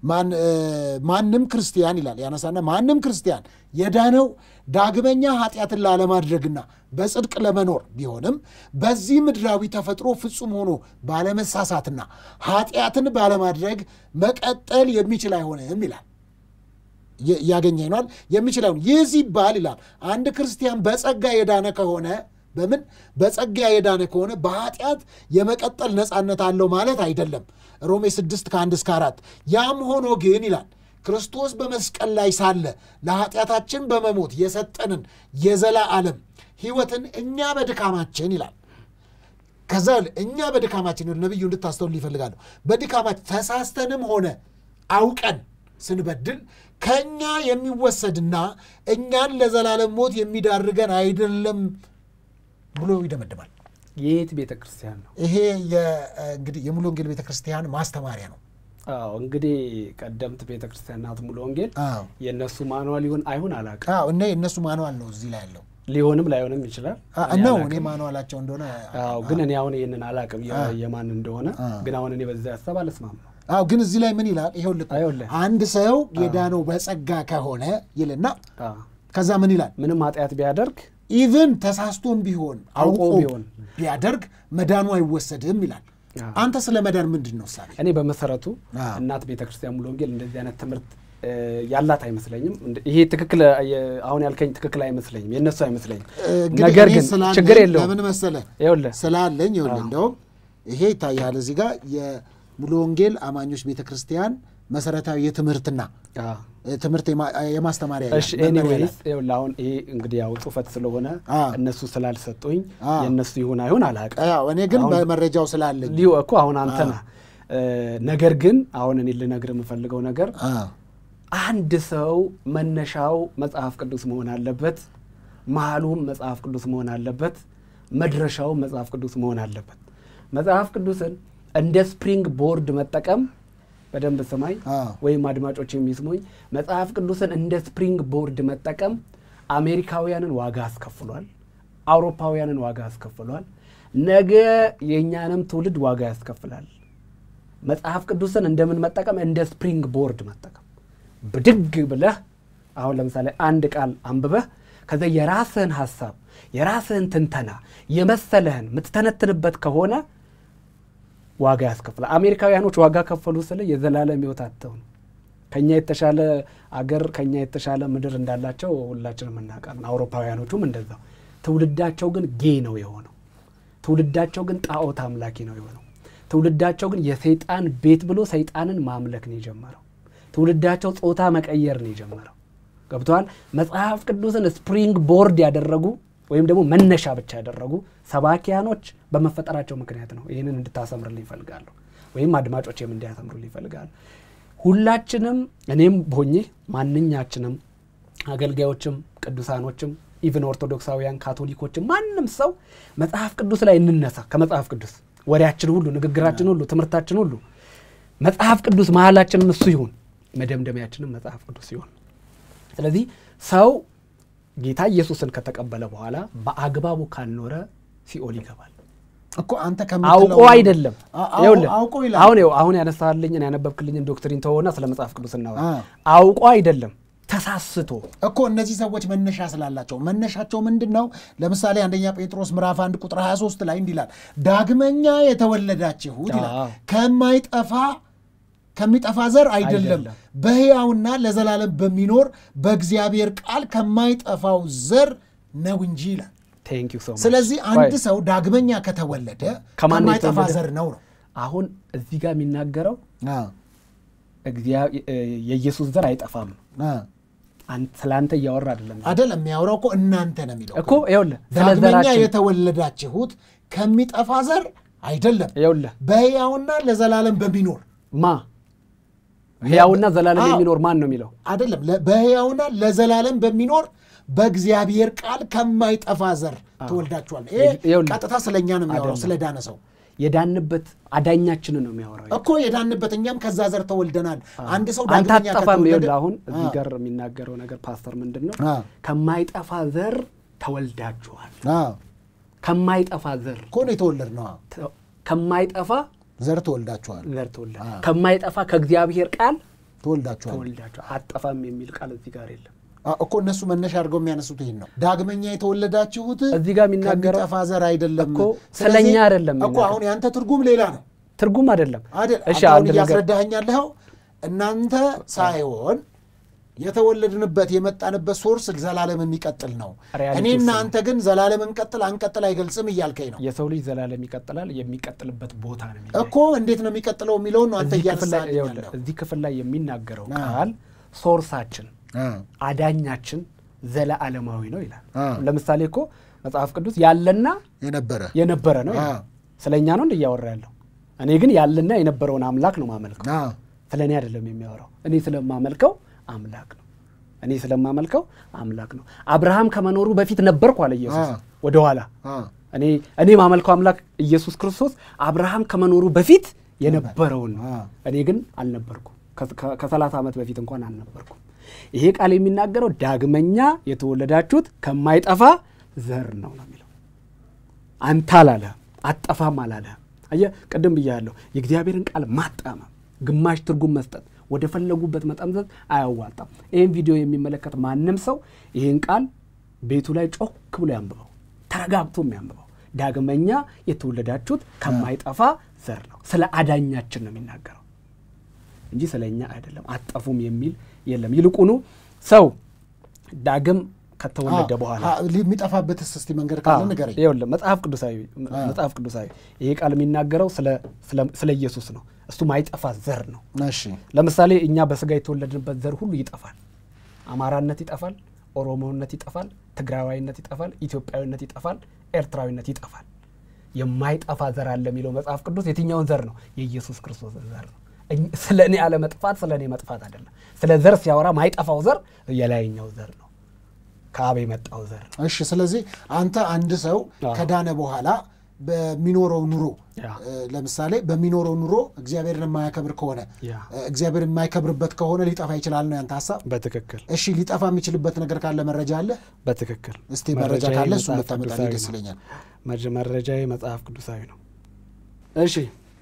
Speaker 2: ማንም ክርስቲያን ይላል ያነሳና ማንም ክርስቲያን የዳነው ዳግመኛ ኃጢአትን ላለማድረግና በጽድቅ ለመኖር ቢሆንም በዚህ ምድራዊ ተፈጥሮ ፍጹም ሆኖ ባለመሳሳትና ኃጢአትን ባለማድረግ መቀጠል የሚችል አይሆንም ይላል። ያገኘናል የሚችል አይሆን። ይህ ሲባል ይላል አንድ ክርስቲያን በጸጋ የዳነ ከሆነ በምን በጸጋ የዳነ ከሆነ በኃጢአት የመቀጠል ነፃነት አለው ማለት አይደለም። ሮሜ 6:1-4 ያም ሆኖ ግን ይላል ክርስቶስ በመስቀል ላይ ሳለ ለኃጢአታችን በመሞት የሰጠንን የዘላለም ሕይወትን እኛ በድካማችን ይላል ከዛ እኛ በድካማችን ነብዩ እንድታስተውሉ ይፈልጋሉ። በድካማችን ተሳስተንም ሆነ አውቀን ስንበድል ከኛ የሚወሰድና እኛን ለዘላለም ሞት የሚዳርገን አይደለም ብሎ ይደመድማል።
Speaker 3: የት ቤተክርስቲያን ነው
Speaker 2: ይሄ? እንግዲህ የሙሉ ወንጌል ቤተክርስቲያን ማስተማሪያ ነው።
Speaker 3: አዎ እንግዲህ ቀደምት ቤተክርስቲያን ናት ሙሉ ወንጌል። የነሱ ማኑዋል ይሁን አይሁን አላውቅም።
Speaker 2: አዎ እና የነሱ ማኑዋል ነው እዚህ ላይ ያለው።
Speaker 3: ሊሆንም ላይሆንም ይችላል
Speaker 2: ነው እኔ ማኑዋላቸው እንደሆነ።
Speaker 3: አዎ ግን እኔ አሁን ይሄንን አላውቅም የማን እንደሆነ። ግን አሁን እኔ በዛ ሐሳብ አልስማማም።
Speaker 2: አዎ ግን እዚህ ላይ ምን ይላል? ይኸውልህ አንድ ሰው የዳነው በጸጋ ከሆነ ይልና ከዛ ምን ይላል?
Speaker 3: ምንም ኃጢአት ቢያደርግ
Speaker 2: ኢቭን ተሳስቶም ቢሆን አውቆ ቢያደርግ መዳኑ አይወሰድም ይላል። አንተ ስለ መዳን ምንድነው ሳቢ?
Speaker 3: እኔ በመሰረቱ እናት ቤተክርስቲያን ሙሉ ወንጌል እንደዚህ አይነት ትምህርት ያላት አይመስለኝም። ይሄ ትክክል አሁን ያልከኝ ትክክል አይመስለኝም፣ የነሱ አይመስለኝም። ነገር ግን ችግር የለውም።
Speaker 2: ለምን መሰለ? ስላለኝ እንደው ይሄ ይታያል እዚህ ጋር የሙሉ ወንጌል አማኞች ቤተክርስቲያን መሰረታዊ የትምህርትና ትምህርት የማስተማሪያ
Speaker 3: እሺ ኤኒዌይስ አሁን ይሄ እንግዲህ ያው ጽፈት ስለሆነ እነሱ ስላልሰጡኝ የነሱ ይሁን አይሁን አላውቅም።
Speaker 2: አዎ እኔ ግን በመረጃው ስላለኝ
Speaker 3: ሊው እኮ አሁን አንተና ነገር ግን አሁን እኔ ልነግር የምፈልገው ነገር አንድ ሰው መነሻው መጽሐፍ ቅዱስ መሆን አለበት፣ መሃሉም መጽሐፍ ቅዱስ መሆን አለበት፣ መድረሻው መጽሐፍ ቅዱስ መሆን አለበት። መጽሐፍ ቅዱስን እንደ ስፕሪንግ ቦርድ መጠቀም በደንብ ሰማይ ወይም አድማጮች የሚስሙኝ መጽሐፍ ቅዱስን እንደ ስፕሪንግ ቦርድ መጠቀም አሜሪካውያንን ዋጋ አስከፍሏል፣ አውሮፓውያንን ዋጋ አስከፍሏል፣ ነገ የኛንም ትውልድ ዋጋ ያስከፍላል። መጽሐፍ ቅዱስን እንደምን መጠቀም? እንደ ስፕሪንግ ቦርድ መጠቀም። ብድግ ብለህ አሁን ለምሳሌ አንድ ቃል አንብበህ ከዛ የራስህን ሐሳብ የራስህን ትንተና የመሰለህን ምትተነትንበት ከሆነ ዋጋ ያስከፍላል። አሜሪካውያኖች ዋጋ ከፈሉ ስለ የዘላለም ሕይወት አጥተው ነው። ከኛ የተሻለ አገር ከኛ የተሻለ ምድር እንዳላቸው ሁላችንም እናውቃለን። አውሮፓውያኖቹም እንደዛው። ትውልዳቸው ግን ጌ ነው የሆነው። ትውልዳቸው ግን ጣዖት አምላኪ ነው የሆነው። ትውልዳቸው ግን የሰይጣን ቤት ብሎ ሰይጣንን ማምለክ ነው የጀመረው። ትውልዳቸው ጾታ መቀየር ነው የጀመረው። ገብቷል? መጽሐፍ ቅዱስን ስፕሪንግ ቦርድ ያደረጉ ወይም ደግሞ መነሻ ብቻ ያደረጉ ሰባኪያኖች በመፈጠራቸው ምክንያት ነው። ይሄንን እንድታሰምርልኝ ይፈልጋሉ ወይም አድማጮችም እንዲያሰምሩልኝ ይፈልጋሉ። ሁላችንም እኔም ሆኜ ማንኛችንም አገልጋዮችም ቅዱሳኖችም ኢቭን ኦርቶዶክሳውያን ካቶሊኮችም ማንንም ሰው መጽሐፍ ቅዱስ ላይ እንነሳ። ከመጽሐፍ ቅዱስ ወሬያችን ሁሉ ንግግራችን ሁሉ ትምህርታችን ሁሉ መጽሐፍ ቅዱስ መሐላችንም እሱ ይሁን፣ መደምደሚያችንም መጽሐፍ ቅዱስ ይሁን። ስለዚህ ሰው ጌታ ኢየሱስን ከተቀበለ በኋላ በአግባቡ ካልኖረ ሲኦል ይገባል።
Speaker 2: እኮ አንተ ከምትለው
Speaker 3: አውቆ አይደለም
Speaker 2: አውቆ ይላል
Speaker 3: አሁን ያነሳልኝና ያነበብክልኝን ዶክትሪን ተወውና ስለ መጽሐፍ ቅዱስ እናወራ አውቆ አይደለም ተሳስቶ
Speaker 2: እኮ እነዚህ ሰዎች መነሻ ስላላቸው መነሻቸው ምንድነው ለምሳሌ አንደኛ ጴጥሮስ ምዕራፍ 1 ቁጥር 23 ላይ እንዲላል ዳግመኛ የተወለዳችሁት ይላል ከሚጠፋ ዘር አይደለም በሕያውና ለዘላለም በሚኖር በእግዚአብሔር ቃል ከማይጠፋው ዘር ነው እንጂ ይላል
Speaker 3: Thank you so much.
Speaker 2: ስለዚህ አንድ ሰው ዳግመኛ ከተወለደ ከማይጠፋ ዘር ነው
Speaker 3: አሁን እዚህ ጋር የሚናገረው የኢየሱስ ዘር አይጠፋም ስላንተ ያወራ አይደለም
Speaker 2: የሚያወራው እኮ እናንተ ነው የሚለው
Speaker 3: እኮ ይኸውልህ
Speaker 2: ዳግመኛ የተወለዳችሁት ከሚጠፋ ዘር አይደለም በሕያውና ለዘላለም በሚኖር
Speaker 3: ሕያውና ዘላለም የሚኖር ማን ነው የሚለው
Speaker 2: አይደለም በሕያውና ለዘላለም በሚኖር በእግዚአብሔር ቃል ከማይጠፋ ዘር ተወልዳችኋል ይሄ ቀጥታ ስለኛ ነው የሚያወራው ስለ ዳነ ሰው
Speaker 3: የዳንበት አዳኛችን ነው የሚያወራው
Speaker 2: እኮ የዳንበት እኛም ከዛ ዘር ተወልደናል አንድ ሰው
Speaker 3: ዳግመኛ ከተወለደ አሁን እዚህ ጋር የሚናገረው ነገር ፓስተር ምንድነው ከማይጠፋ ዘር ተወልዳችኋል ከማይጠፋ ዘር
Speaker 2: እኮ ነው የተወለድነው
Speaker 3: ከማይጠፋ
Speaker 2: ዘር ተወልዳችኋል
Speaker 3: ከማይጠፋ ከእግዚአብሔር ቃል
Speaker 2: ተወልዳችኋል
Speaker 3: አጠፋም የሚል ቃል እዚህ ጋር የለም
Speaker 2: እኮ እነሱ መነሻ አድርገው የሚያነሱት ይሄን ነው ዳግመኛ የተወለዳችሁት
Speaker 3: እዚህ ጋር የሚናገረው
Speaker 2: ከሚጠፋ ዘር አይደለም
Speaker 3: እኮ ስለኛ አይደለም
Speaker 2: እኮ አሁን ያንተ ትርጉም ሌላ ነው
Speaker 3: ትርጉም አይደለም
Speaker 2: እሺ አንድ ነገር ያስረዳኛለህ እናንተ ሳይሆን የተወለድንበት የመጣንበት ሶርስ ዘላለም የሚቀጥል ነው እኔና አንተ ግን ዘላለም አንቀጥል አይገልጽም እያልከኝ ነው
Speaker 3: የሰው ልጅ ዘላለም ይቀጥላል የሚቀጥልበት ቦታ ነው
Speaker 2: እኮ እንዴት ነው የሚቀጥለው የሚለው ነው አንተ ያያሳኝ
Speaker 3: እዚህ ክፍል ላይ የሚናገረው ቃል ሶርሳችን አዳኛችን ዘላለማዊ ነው ይላል ለምሳሌ እኮ መጽሐፍ ቅዱስ ያለና የነበረ ነው ስለኛ ነው እንደያወራ ያለው እኔ ግን ያለና የነበረውን አምላክ ነው ማመልከው ስለኔ አይደለም የሚያወራው እኔ ስለማመልከው አምላክ ነው አብርሃም ከመኖሩ በፊት ነበርኩ አለ ኢየሱስ ወደ ኋላ እኔ ማመልከው አምላክ ኢየሱስ ክርስቶስ አብርሃም ከመኖሩ በፊት የነበረውን ነው እኔ ግን አልነበርኩ ከ30 ዓመት በፊት እንኳን አልነበርኩ ይሄ ቃል የሚናገረው ዳግመኛ የተወለዳችሁት ከማይጠፋ ዘር ነው የሚለው አንተ አላለ አጠፋም አላለ አየ ቀደም ብያለሁ የእግዚአብሔርን ቃል ማጣመም ግማሽ ትርጉም መስጠት ወደ ፈለጉበት መጣምዘዝ አያዋጣም ይሄን ቪዲዮ የሚመለከት ማንንም ሰው ይሄን ቃል ቤቱ ላይ ጮክ ብሎ ያንብበው ተረጋግቶ የሚያንብበው ዳግመኛ የተወለዳችሁት ከማይጠፋ ዘር ነው ስለ አዳኛችን ነው የሚናገረው እንጂ ስለኛ አይደለም አጠፉም የሚል የለም ይልቁኑ ሰው ዳግም ከተወለደ በኋላ
Speaker 2: የሚጠፋበት እስቲ መንገድ ካለ ንገረኝ
Speaker 3: ይኸውልህ መጽሐፍ ቅዱሳዊ ይሄ ቃል የሚናገረው ስለ ኢየሱስ ነው እሱ ማይጠፋ ዘር ነው
Speaker 2: እሺ
Speaker 3: ለምሳሌ እኛ በስጋ የተወለድንበት ዘር ሁሉ ይጠፋል አማራነት ይጠፋል ኦሮሞነት ይጠፋል ትግራዋይነት ይጠፋል ኢትዮጵያዊነት ይጠፋል ኤርትራዊነት ይጠፋል የማይጠፋ ዘር አለ የሚለው መጽሐፍ ቅዱስ የትኛውን ዘር ነው የኢየሱስ ክርስቶስ ዘር ነው ስለኔ ያለ መጥፋት ስለኔ መጥፋት አይደለም ስለ ዘር ሲያወራ ማይጠፋው ዘር የላይኛው ዘር ነው ከአብ የመጣው ዘር
Speaker 2: እሺ ስለዚህ አንተ አንድ ሰው ከዳነ በኋላ በሚኖረው ኑሮ ለምሳሌ በሚኖረው ኑሮ እግዚአብሔርን የማያከብር ከሆነ እግዚአብሔርን የማይከብርበት ከሆነ ሊጠፋ ይችላል ነው ያንተ ሐሳብ
Speaker 3: በትክክል
Speaker 2: እሺ ሊጠፋ የሚችልበት ነገር ካለ መረጃ አለ
Speaker 3: በትክክል
Speaker 2: እስቲ መረጃ ካለ እሱ መታመጣልኝ ደስ ይለኛል
Speaker 3: መረጃዬ መጽሐፍ ቅዱሳዊ ነው እሺ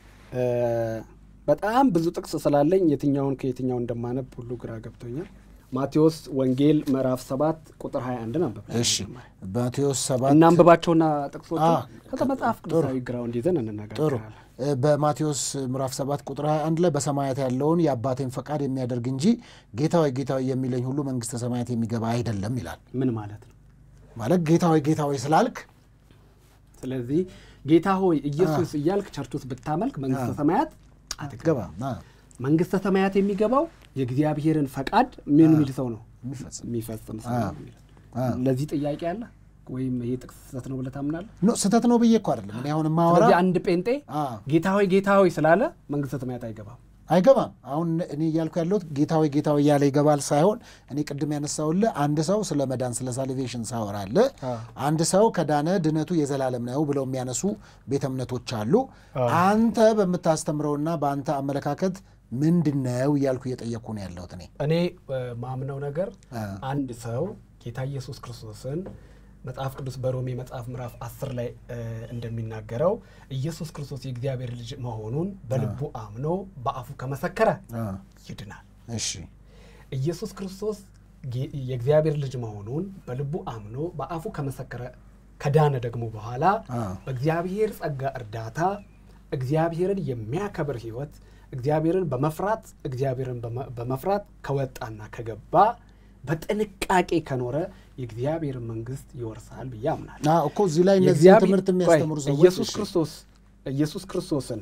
Speaker 3: በጣም ብዙ ጥቅስ ስላለኝ የትኛውን ከየትኛው እንደማነብ ሁሉ ግራ ገብቶኛል ማቴዎስ ወንጌል ምዕራፍ 7 ቁጥር 21 ነበር
Speaker 2: እሺ ማቴዎስ 7
Speaker 3: እናንብባቸውና ጥቅሶቹ ከተመጽሐፍ ቅዱሳዊ ግራውንድ ይዘን እንነጋገራለን
Speaker 2: በማቴዎስ ምዕራፍ 7 ቁጥር 21 ላይ በሰማያት ያለውን የአባቴን ፈቃድ የሚያደርግ እንጂ ጌታዬ ጌታዬ የሚለኝ ሁሉ መንግስተ ሰማያት የሚገባ አይደለም ይላል
Speaker 3: ምን ማለት ነው
Speaker 2: ማለት ጌታዬ ስላልክ
Speaker 3: ስለዚህ ጌታ ሆይ ኢየሱስ እያልክ ቸርች ውስጥ ብታመልክ መንግስተ ሰማያት
Speaker 2: አትገባም
Speaker 3: መንግስተ ሰማያት የሚገባው የእግዚአብሔርን ፈቃድ ምን የሚል ሰው ነው የሚፈጽም ሰው ነው ለዚህ ጥያቄ አለ ወይም ይሄ ጥቅስ ስህተት ነው ብለህ ታምናለህ
Speaker 2: ነው ስህተት ነው ብዬ እኮ አይደለም እኔ አሁን ማወራ
Speaker 3: ስለዚህ አንድ ጴንጤ ጌታ ሆይ ስላለ መንግስተ ሰማያት አይገባም
Speaker 2: አሁን እኔ እያልኩ ያለሁት ጌታዬ ያለ ይገባል ሳይሆን እኔ ቅድም ያነሳውልህ አንድ ሰው ስለ መዳን ስለ ሳልቬሽን ሳወራለ አንድ ሰው ከዳነ ድነቱ የዘላለም ነው ብለው የሚያነሱ ቤተ እምነቶች አሉ አንተ በመታስተምረውና በአንተ አመለካከት ምንድነው እያልኩ እየጠየቅኩ ነው ያለሁት እኔ
Speaker 3: ማምነው ነገር አንድ ሰው ጌታ ኢየሱስ ክርስቶስን መጽሐፍ ቅዱስ በሮሜ መጽሐፍ ምዕራፍ 10 ላይ እንደሚናገረው ኢየሱስ ክርስቶስ የእግዚአብሔር ልጅ መሆኑን በልቡ አምኖ በአፉ ከመሰከረ ይድናል።
Speaker 2: እሺ
Speaker 3: ኢየሱስ ክርስቶስ የእግዚአብሔር ልጅ መሆኑን በልቡ አምኖ በአፉ ከመሰከረ ከዳነ ደግሞ በኋላ በእግዚአብሔር ጸጋ እርዳታ እግዚአብሔርን የሚያከብር ህይወት እግዚአብሔርን በመፍራት ከወጣና ከገባ በጥንቃቄ ከኖረ የእግዚአብሔር መንግስት ይወርሳል ብያምናል።
Speaker 2: እኮ እዚህ ላይ እነዚህ ትምህርት የሚያስተምሩ ሰዎች
Speaker 3: ኢየሱስ ክርስቶስን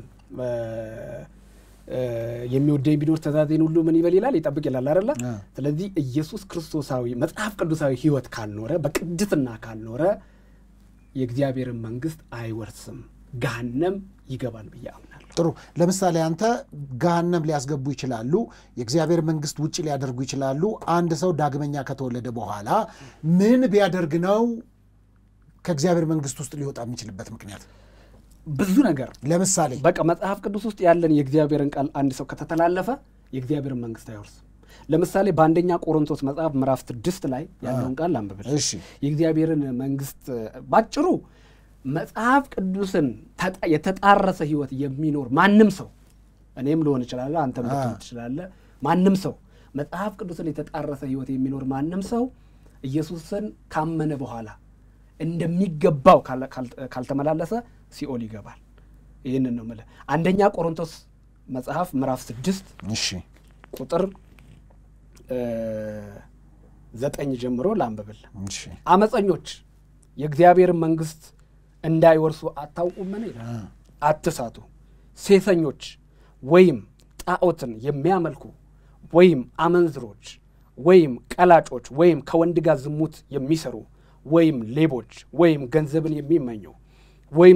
Speaker 3: የሚወደኝ ቢኖር ትእዛዜን ሁሉ ምን ይበል ይላል ይጠብቅ ይላል አይደል? ስለዚህ ኢየሱስ ክርስቶሳዊ መጽሐፍ ቅዱሳዊ ህይወት ካልኖረ በቅድስና ካልኖረ የእግዚአብሔር መንግስት አይወርስም፣ ገሃነም ይገባል ብያምናል።
Speaker 2: ጥሩ። ለምሳሌ አንተ ገሃነም ሊያስገቡ ይችላሉ፣ የእግዚአብሔር መንግስት ውጪ ሊያደርጉ ይችላሉ። አንድ ሰው ዳግመኛ ከተወለደ በኋላ ምን ቢያደርግ ነው ከእግዚአብሔር መንግስት ውስጥ ሊወጣ የሚችልበት ምክንያት?
Speaker 3: ብዙ ነገር።
Speaker 2: ለምሳሌ
Speaker 3: በቃ መጽሐፍ ቅዱስ ውስጥ ያለን የእግዚአብሔርን ቃል አንድ ሰው ከተተላለፈ የእግዚአብሔር መንግስት አይወርስም። ለምሳሌ በአንደኛ ቆሮንቶስ መጽሐፍ ምዕራፍ 6 ላይ ያለውን ቃል አንብብል።
Speaker 2: እሺ
Speaker 3: የእግዚአብሔርን መንግስት ባጭሩ መጽሐፍ ቅዱስን የተጣረሰ ህይወት የሚኖር ማንም ሰው እኔም ልሆን ይችላል አንተም ልትሆን ትችላለህ ማንም ሰው መጽሐፍ ቅዱስን የተጣረሰ ህይወት የሚኖር ማንም ሰው ኢየሱስን ካመነ በኋላ እንደሚገባው ካልተመላለሰ ሲኦል ይገባል። ይሄንን ነው ማለት አንደኛ ቆሮንቶስ መጽሐፍ ምዕራፍ 6
Speaker 2: እሺ
Speaker 3: ቁጥር 9 ጀምሮ ላንብብል።
Speaker 2: እሺ
Speaker 3: አመፀኞች የእግዚአብሔር መንግስት እንዳይወርሱ አታውቁምን ይላል። አትሳቱ። ሴሰኞች ወይም ጣዖትን የሚያመልኩ ወይም አመንዝሮች ወይም ቀላጮች ወይም ከወንድ ጋር ዝሙት የሚሰሩ ወይም ሌቦች ወይም ገንዘብን የሚመኙ ወይም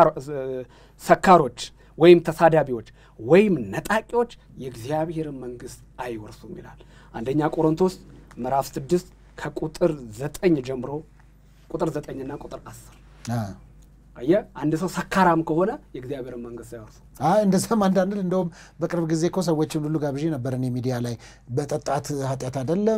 Speaker 3: ሰካሮች ወይም ተሳዳቢዎች ወይም ነጣቂዎች የእግዚአብሔር መንግስት አይወርሱም ይላል። አንደኛ ቆሮንቶስ ምዕራፍ 6 ከቁጥር 9 ጀምሮ ቁጥር 9 እና ቁጥር 10 አየ አንድ ሰው ሰካራም ከሆነ የእግዚአብሔር መንግስት አይወርሱ።
Speaker 2: እንደዛም አንዳንድ እንደውም በቅርብ ጊዜ እኮ ሰዎችን ሁሉ ጋብዤ ነበር እኔ ሚዲያ ላይ በጠጣት ኃጢአት አይደለም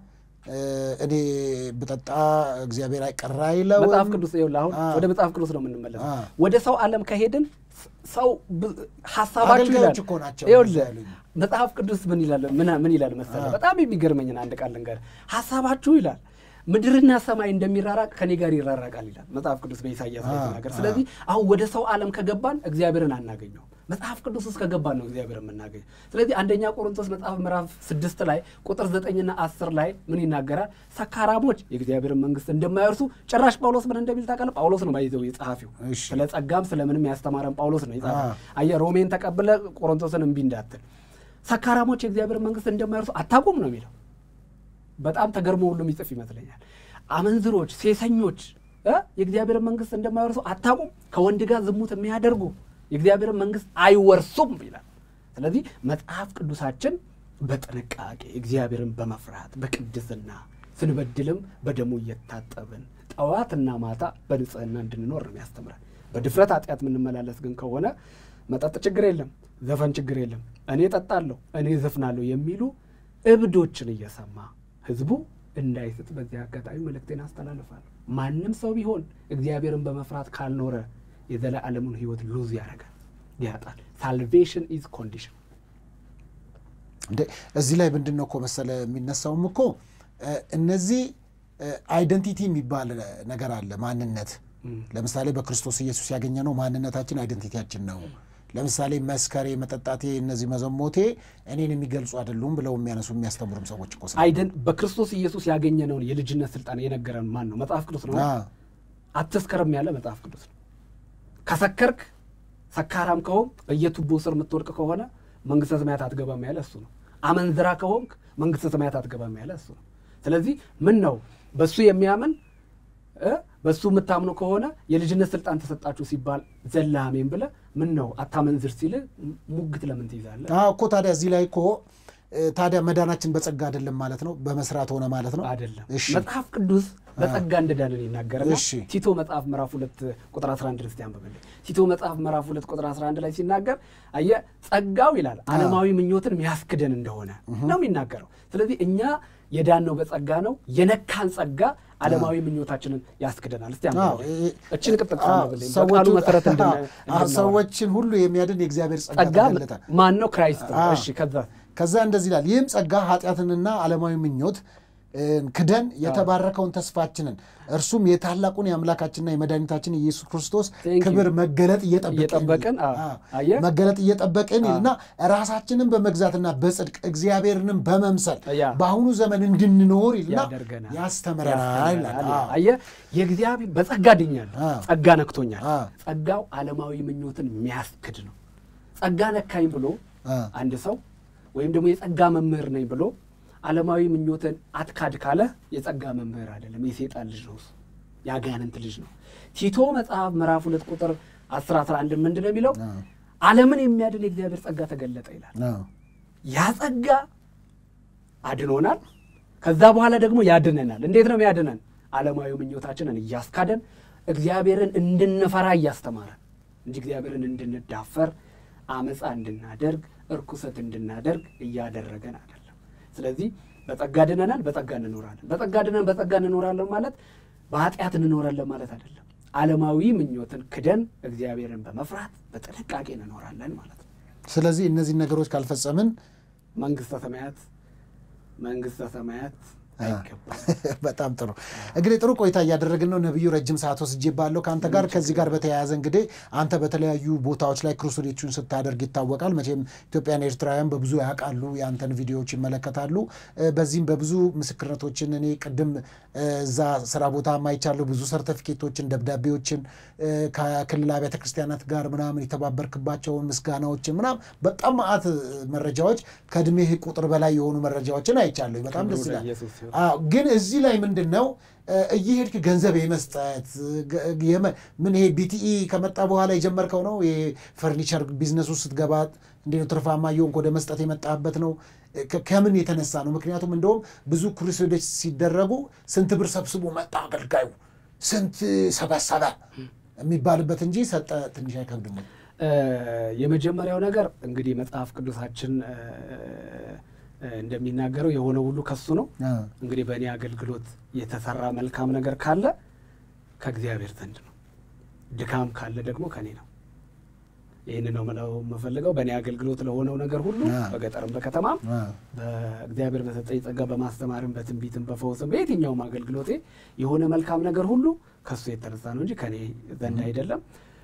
Speaker 2: እኔ በጠጣ እግዚአብሔር አይቀር አይለው።
Speaker 3: መጽሐፍ ቅዱስ ይኸውልህ አሁን ወደ መጽሐፍ ቅዱስ ነው የምንመለሰው። ወደ ሰው ዓለም ከሄድን ሰው ሐሳባችሁ ይላል ይኸውልህ መጽሐፍ ቅዱስ ምን ይላል መሰለህ? በጣም የሚገርመኝና አንድ ቃል ልንገርህ። ሐሳባችሁ ይላል ምድርና ሰማይ እንደሚራራቅ ከኔ ጋር ይራራቃል ይላል መጽሐፍ ቅዱስ በኢሳይያስ ላይ ተናገረ። ስለዚህ አሁን ወደ ሰው ዓለም ከገባን እግዚአብሔርን አናገኘው። መጽሐፍ ቅዱስ ውስጥ ከገባን ነው እግዚአብሔርን የምናገኘው። ስለዚህ አንደኛ ቆሮንቶስ መጽሐፍ ምዕራፍ 6 ላይ ቁጥር 9 እና 10 ላይ ምን ይናገራል? ሰካራሞች የእግዚአብሔርን መንግስት እንደማይወርሱ ጭራሽ ጳውሎስ ምን እንደሚል ታውቃለህ? ጳውሎስ ነው ባይዘው የጻፈው ስለ ጸጋም ስለምንም ያስተማረን ጳውሎስ ነው የጻፈው። አየህ ሮሜን ተቀበለ ቆሮንቶስን እምቢ እንዳትል። ሰካራሞች የእግዚአብሔር መንግስት እንደማይወርሱ አታውቁም ነው የሚለው። በጣም ተገርሞ ሁሉ የሚጽፍ ይመስለኛል። አመንዝሮች ሴሰኞች የእግዚአብሔር መንግስት እንደማይወርሱ አታውቁም? ከወንድ ጋር ዝሙት የሚያደርጉ የእግዚአብሔር መንግስት አይወርሱም ይላል። ስለዚህ መጽሐፍ ቅዱሳችን በጥንቃቄ እግዚአብሔርን በመፍራት በቅድስና ስንበድልም በደሙ እየታጠብን ጠዋትና ማታ በንጽህና እንድንኖር ነው የሚያስተምረን። በድፍረት ኃጢአት የምንመላለስ ግን ከሆነ መጠጥ ችግር የለም፣ ዘፈን ችግር የለም፣ እኔ እጠጣለሁ እኔ ዘፍናለሁ የሚሉ እብዶችን እየሰማ ህዝቡ እንዳይስት በዚህ አጋጣሚ መልእክቴን አስተላልፋለሁ። ማንም ሰው ቢሆን እግዚአብሔርን በመፍራት ካልኖረ የዘላለሙን ህይወት ሉዝ ያደርጋል፣ ያጣል። ሳልቬሽን ኢዝ ኮንዲሽን።
Speaker 2: እዚህ ላይ ምንድነው እኮ መሰለ የሚነሳውም እኮ እነዚህ አይደንቲቲ የሚባል ነገር አለ። ማንነት ለምሳሌ በክርስቶስ ኢየሱስ ያገኘነው ማንነታችን አይደንቲቲያችን ነው። ለምሳሌ መስከሬ መጠጣቴ እነዚህ መዘሞቴ እኔን የሚገልጹ አይደሉም ብለው የሚያስተምሩም ሰዎች እኮ
Speaker 3: በክርስቶስ ኢየሱስ ያገኘነውን የልጅነት ስልጣን የነገረን ማን ነው? መጽሐፍ ቅዱስ ነው። አትስከርም ያለ መጽሐፍ ቅዱስ ነው። ከሰከርክ ሰካራም ከሆንክ በየቱቦ ስር የምትወድቅ ከሆነ መንግስተ ሰማያት አትገባም ያለ እሱ ነው። አመንዝራ ከሆንክ መንግስተ ሰማያት አትገባም ያለ እሱ ነው። ስለዚህ ምን ነው በሱ የሚያምን በሱ የምታምኑ ከሆነ የልጅነት ስልጣን ተሰጣችሁ ሲባል ዘላሜን ብለ ምን ነው አታመንዝር ሲል ሙግት ለምን ትይዛለህ?
Speaker 2: እኮ ታዲያ እዚህ ላይ እኮ ታዲያ መዳናችን በጸጋ አይደለም ማለት ነው? በመስራት ሆነ ማለት ነው?
Speaker 3: አይደለም። መጽሐፍ ቅዱስ በጸጋ እንደዳንን ይናገራል። ቲቶ መጽሐፍ ምዕራፍ 2 ቁጥር 11 ድረስ ያንበበልኝ። ቲቶ መጽሐፍ ምዕራፍ 2 ቁጥር 11 ላይ ሲናገር አየህ ጸጋው ይላል ዓለማዊ ምኞትን የሚያስክደን እንደሆነ ነው የሚናገረው። ስለዚህ እኛ የዳነው በጸጋ ነው። የነካን ጸጋ ዓለማዊ ምኞታችንን ያስክደናል። እስቲ አንብበው እቺን ቅጥቅጥ አንብበልኝ። በቃሉ መሰረት
Speaker 2: ሰዎችን ሁሉ የሚያድን የእግዚአብሔር ጸጋ ተገለጠ።
Speaker 3: ማን ነው? ክራይስት ነው። እሺ
Speaker 2: ከዛ እንደዚህ ይላል፣ ይህም ጸጋ ኃጢአትንና ዓለማዊ ምኞት ክደን የተባረከውን ተስፋችንን እርሱም የታላቁን የአምላካችንና የመድኃኒታችን ኢየሱስ ክርስቶስ ክብር መገለጥ እየጠበቅን ይልና ራሳችንን በመግዛትና በጽድቅ እግዚአብሔርንም በመምሰል በአሁኑ ዘመን እንድንኖር ይልና ያስተምረናል።
Speaker 3: አየህ የእግዚአብሔር በጸጋ ድኛለሁ፣ ጸጋ ነክቶኛል። ጸጋው ዓለማዊ ምኞትን የሚያስክድ ነው። ጸጋ ነካኝ ብሎ አንድ ሰው ወይም ደግሞ የጸጋ መምህር ነኝ ብሎ ዓለማዊ ምኞትን አትካድ ካለ የጸጋ መምህር አይደለም፣ የሰይጣን ልጅ ነው፣ የአጋንንት ልጅ ነው። ቲቶ መጽሐፍ ምዕራፍ 2 ቁጥር 11 ምንድን ነው የሚለው? ዓለምን የሚያድን የእግዚአብሔር ጸጋ ተገለጠ ይላል። ያ ጸጋ አድኖናል፣ ከዛ በኋላ ደግሞ ያድነናል። እንዴት ነው የሚያድነን? ዓለማዊ ምኞታችንን እያስካደን እግዚአብሔርን እንድንፈራ እያስተማረን እንጂ እግዚአብሔርን እንድንዳፈር አመፃ እንድናደርግ እርኩሰት እንድናደርግ እያደረገን አይደለም። ስለዚህ በጸጋ ድነናል፣ በጸጋ እንኖራለን። በጸጋ ድነን በጸጋ እንኖራለን ማለት በኃጢአት እንኖራለን ማለት አይደለም። ዓለማዊ ምኞትን ክደን እግዚአብሔርን በመፍራት በጥንቃቄ እንኖራለን ማለት ነው።
Speaker 2: ስለዚህ እነዚህ ነገሮች ካልፈጸምን
Speaker 3: መንግስተ ሰማያት አይገባም።
Speaker 2: በጣም ጥሩ። እንግዲህ ጥሩ ቆይታ እያደረግን ነው። ነብዩ ረጅም ሰዓት ወስጄባለሁ ከአንተ ጋር። ከዚህ ጋር በተያያዘ እንግዲህ አንተ በተለያዩ ቦታዎች ላይ ክሩሴዶችን ስታደርግ ይታወቃል። መቼም ኢትዮጵያን ኤርትራውያን በብዙ ያውቃሉ፣ የአንተን ቪዲዮዎች ይመለከታሉ። በዚህም በብዙ ምስክርነቶችን እኔ ቅድም እዛ ስራ ቦታ ማይቻለሁ፣ ብዙ ሰርቲፊኬቶችን፣ ደብዳቤዎችን ከክልል አብያተ ክርስቲያናት ጋር ምናምን የተባበርክባቸውን ምስጋናዎችን ምናምን በጣም ማአት መረጃዎች ከእድሜህ ቁጥር በላይ የሆኑ መረጃዎችን አይቻለሁ። በጣም ደስ ይላል። ግን እዚህ ላይ ምንድነው እየሄድክ ገንዘብ የመስጠት ምን ይሄ ቢቲኢ ከመጣ በኋላ የጀመርከው ነው? የፈርኒቸር ቢዝነስ ውስጥ ስትገባ እንዴት ነው ትርፋማ እየሆንክ ወደ መስጠት የመጣበት ነው? ከምን የተነሳ ነው? ምክንያቱም እንደውም ብዙ ክሩሴዶች ሲደረጉ ስንት ብር ሰብስቦ መጣ አገልጋዩ ስንት ሰበሰበ የሚባልበት እንጂ ሰጠ ትንሽ አይከብድም።
Speaker 3: የመጀመሪያው ነገር እንግዲህ መጽሐፍ ቅዱሳችን እንደሚናገረው የሆነ ሁሉ ከሱ ነው። እንግዲህ በእኔ አገልግሎት የተሰራ መልካም ነገር ካለ ከእግዚአብሔር ዘንድ ነው፣ ድካም ካለ ደግሞ ከኔ ነው። ይህን ነው ምለው የምፈልገው። በእኔ አገልግሎት ለሆነው ነገር ሁሉ በገጠርም በከተማም በእግዚአብሔር በሰጠኝ ጸጋ በማስተማርም በትንቢትም በፈውስም በየትኛውም አገልግሎቴ የሆነ መልካም ነገር ሁሉ ከሱ የተነሳ ነው እንጂ ከኔ ዘንድ አይደለም።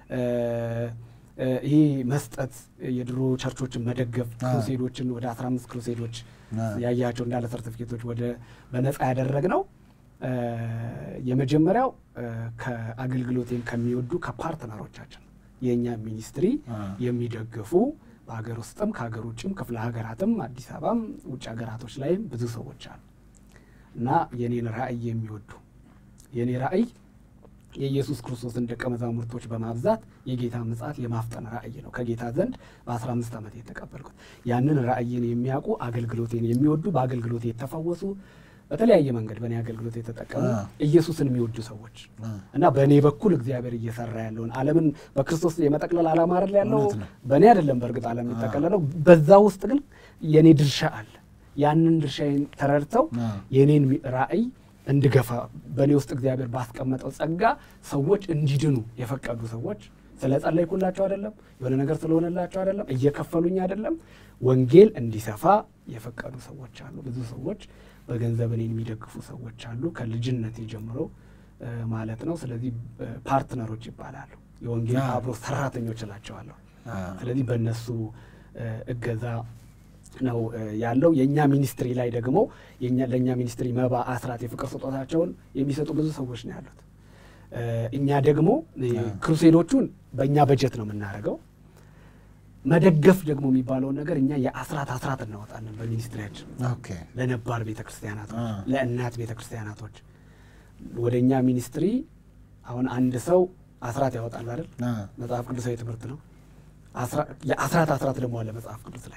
Speaker 3: ይሄ መስጠት የድሮ ቸርቾችን መደገፍ ክሩሴዶችን ወደ 15 ክሩሴዶች ያያቸው እንዳለ ሰርቲፊኬቶች ወደ በነፃ ያደረግነው የመጀመሪያው ከአገልግሎቴን ከሚወዱ ከፓርትነሮቻችን የኛ ሚኒስትሪ የሚደግፉ በአገር ውስጥም ከሀገር ውጭም ክፍለ ሀገራትም አዲስ አበባም ውጭ ሀገራቶች ላይም ብዙ ሰዎች አሉ እና የኔን ራእይ የሚወዱ የኔ ራእይ የኢየሱስ ክርስቶስን ደቀ መዛሙርቶች በማብዛት የጌታ ምጽአት የማፍጠን ራእይ ነው። ከጌታ ዘንድ በ15 ዓመት የተቀበልኩት ያንን ራእይን የሚያውቁ አገልግሎቴን የሚወዱ በአገልግሎቴ የተፈወሱ በተለያየ መንገድ በእኔ አገልግሎት የተጠቀሙ ኢየሱስን የሚወዱ ሰዎች እና በእኔ በኩል እግዚአብሔር እየሰራ ያለውን ዓለምን በክርስቶስ የመጠቅለል ዓላማ አይደል ያለው በእኔ አይደለም። በእርግጥ ዓለም የተጠቀለለው በዛ ውስጥ ግን የኔ ድርሻ አለ። ያንን ድርሻዬን ተረድተው የኔን ራእይ እንድገፋ በእኔ ውስጥ እግዚአብሔር ባስቀመጠው ጸጋ ሰዎች እንዲድኑ የፈቀዱ ሰዎች ስለጸለይኩላቸው አይደለም፣ የሆነ ነገር ስለሆነላቸው አይደለም፣ እየከፈሉኝ አይደለም፣ ወንጌል እንዲሰፋ የፈቀዱ ሰዎች አሉ። ብዙ ሰዎች በገንዘብ እኔን የሚደግፉ ሰዎች አሉ፣ ከልጅነት ጀምሮ ማለት ነው። ስለዚህ ፓርትነሮች ይባላሉ፣ የወንጌል አብሮ ሰራተኞች እላቸዋለሁ። ስለዚህ በእነሱ እገዛ ነው ያለው። የኛ ሚኒስትሪ ላይ ደግሞ ለኛ ሚኒስትሪ መባ አስራት የፍቅር ስጦታቸውን የሚሰጡ ብዙ ሰዎች ነው ያሉት። እኛ ደግሞ ክሩሴዶቹን በእኛ በጀት ነው የምናደርገው። መደገፍ ደግሞ የሚባለውን ነገር እኛ የአስራት እናወጣለን በሚኒስትሪያችን። ለነባር ቤተክርስቲያናቶች፣ ለእናት ቤተክርስቲያናቶች ወደኛ ሚኒስትሪ አሁን አንድ ሰው አስራት ያወጣል አይደል? መጽሐፍ ቅዱሳዊ ትምህርት ነው። የአስራት ደግሞ አለ መጽሐፍ ቅዱስ ላይ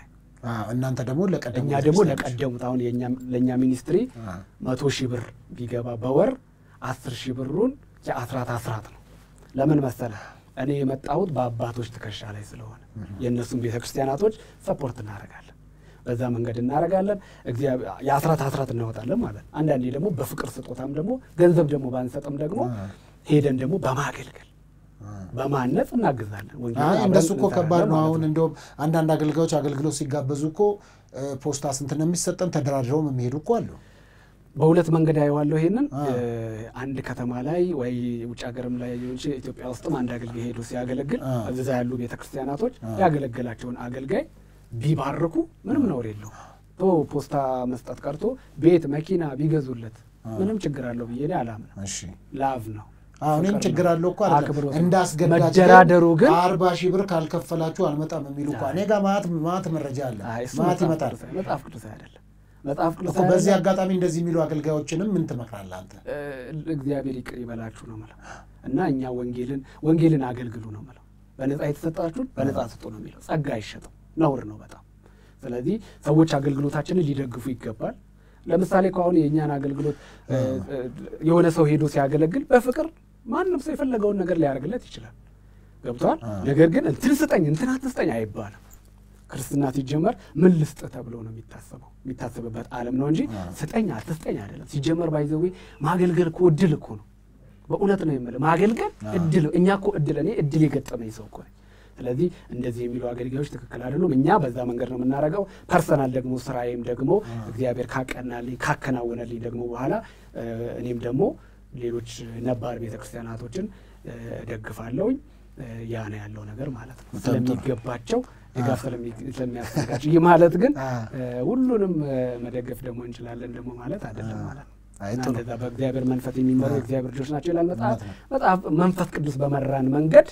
Speaker 2: እናንተ ደግሞ ለቀደሙ
Speaker 3: እኛ ደግሞ ለቀደሙት አሁን ለኛ ሚኒስትሪ 100,000 ብር ቢገባ በወር 10,000 ብሩን የአስራት ነው። ለምን መሰለህ? እኔ የመጣሁት በአባቶች ትከሻ ላይ ስለሆነ የእነሱም ቤተክርስቲያናቶች ሰፖርት እናደርጋለን፣ በዛ መንገድ እናደርጋለን። እግዚአብሔር የአስራት እናወጣለን ማለት። አንዳንዴ ደግሞ በፍቅር ስጦታም ደግሞ ገንዘብ ደግሞ ባንሰጥም ደግሞ ሄደን ደግሞ በማገልገል በማነጽ እናግዛለን።
Speaker 2: እንደሱ እኮ ከባድ ነው። አሁን እንደውም አንዳንድ አገልጋዮች አገልግሎት ሲጋበዙ እኮ ፖስታ ስንት ነው የሚሰጠን ተደራድረው የሚሄዱ እኮ አሉ።
Speaker 3: በሁለት መንገድ ያየዋለሁ ይሄንን። አንድ ከተማ ላይ ወይ ውጭ ሀገርም ላይ ኢትዮጵያ ውስጥም አንድ አገልጋይ ሄዶ ሲያገለግል እዛ ያሉ ቤተክርስቲያናቶች ያገለገላቸውን አገልጋይ ቢባርኩ ምንም ነውር የለው። ፖስታ መስጠት ቀርቶ ቤት መኪና ቢገዙለት ምንም ችግር አለው ብዬ አላምንም።
Speaker 2: እሺ
Speaker 3: ላቭ ነው።
Speaker 2: አሁንም ችግር አለው እኮ አይደል? እንዳስገዳጅ
Speaker 3: መደራደሩ ግን
Speaker 2: 40,000 ብር ካልከፈላችሁ አልመጣም የሚሉ እኮ እኔ ጋር ማት መረጃ አለ። ማት ይመጣል።
Speaker 3: መጽሐፍ ቅዱስ አይደለም። መጽሐፍ ቅዱስ
Speaker 2: እኮ በዚህ አጋጣሚ እንደዚህ የሚሉ አገልጋዮችንም ምን ትመክራለህ አንተ?
Speaker 3: እግዚአብሔር ይቅር ይበላችሁ ነው ማለት እና እኛ ወንጌልን አገልግሉ ነው ማለት። በነፃ የተሰጣችሁን በነፃ ስጡ ነው የሚለው። ጸጋ አይሸጥም፣ ነውር ነው በጣም። ስለዚህ ሰዎች አገልግሎታችንን ሊደግፉ ይገባል። ለምሳሌ ከአሁን የእኛን አገልግሎት የሆነ ሰው ሄዶ ሲያገለግል በፍቅር ማንም ሰው የፈለገውን ነገር ሊያደርግለት ይችላል። ገብቷል? ነገር ግን እንትን ስጠኝ እንትን አትስጠኝ አይባልም። ክርስትና ሲጀመር ምን ልስጥ ተብሎ ነው የሚታሰብበት ዓለም ነው እንጂ ስጠኝ አትስጠኝ አይደለም። ሲጀመር ባይዘዌ ማገልገል እኮ እድል እኮ ነው። በእውነት ነው የምልህ፣ ማገልገል እድል። እኛ እኮ እኔ እድል የገጠመኝ ሰው እኮ ነኝ። ስለዚህ እንደዚህ የሚሉ አገልጋዮች ትክክል አይደሉም። እኛ በዛ መንገድ ነው የምናደርገው። ፐርሰናል ደግሞ ስራዬም ደግሞ እግዚአብሔር ካቀናልኝ ካከናወነልኝ ደግሞ በኋላ እኔም ደግሞ ሌሎች ነባር ቤተክርስቲያናቶችን ደግፋለሁኝ። ያ ነው ያለው ነገር ማለት ነው። ስለሚገባቸው ድጋፍ ስለሚያስፈልጋቸው። ይህ ማለት ግን ሁሉንም መደገፍ ደግሞ እንችላለን ደግሞ ማለት አይደለም ማለት ነው። እንደዛ በእግዚአብሔር መንፈስ የሚመሩ እግዚአብሔር ልጆች ናቸው ይላል መጽሐፍ። መንፈስ ቅዱስ በመራን መንገድ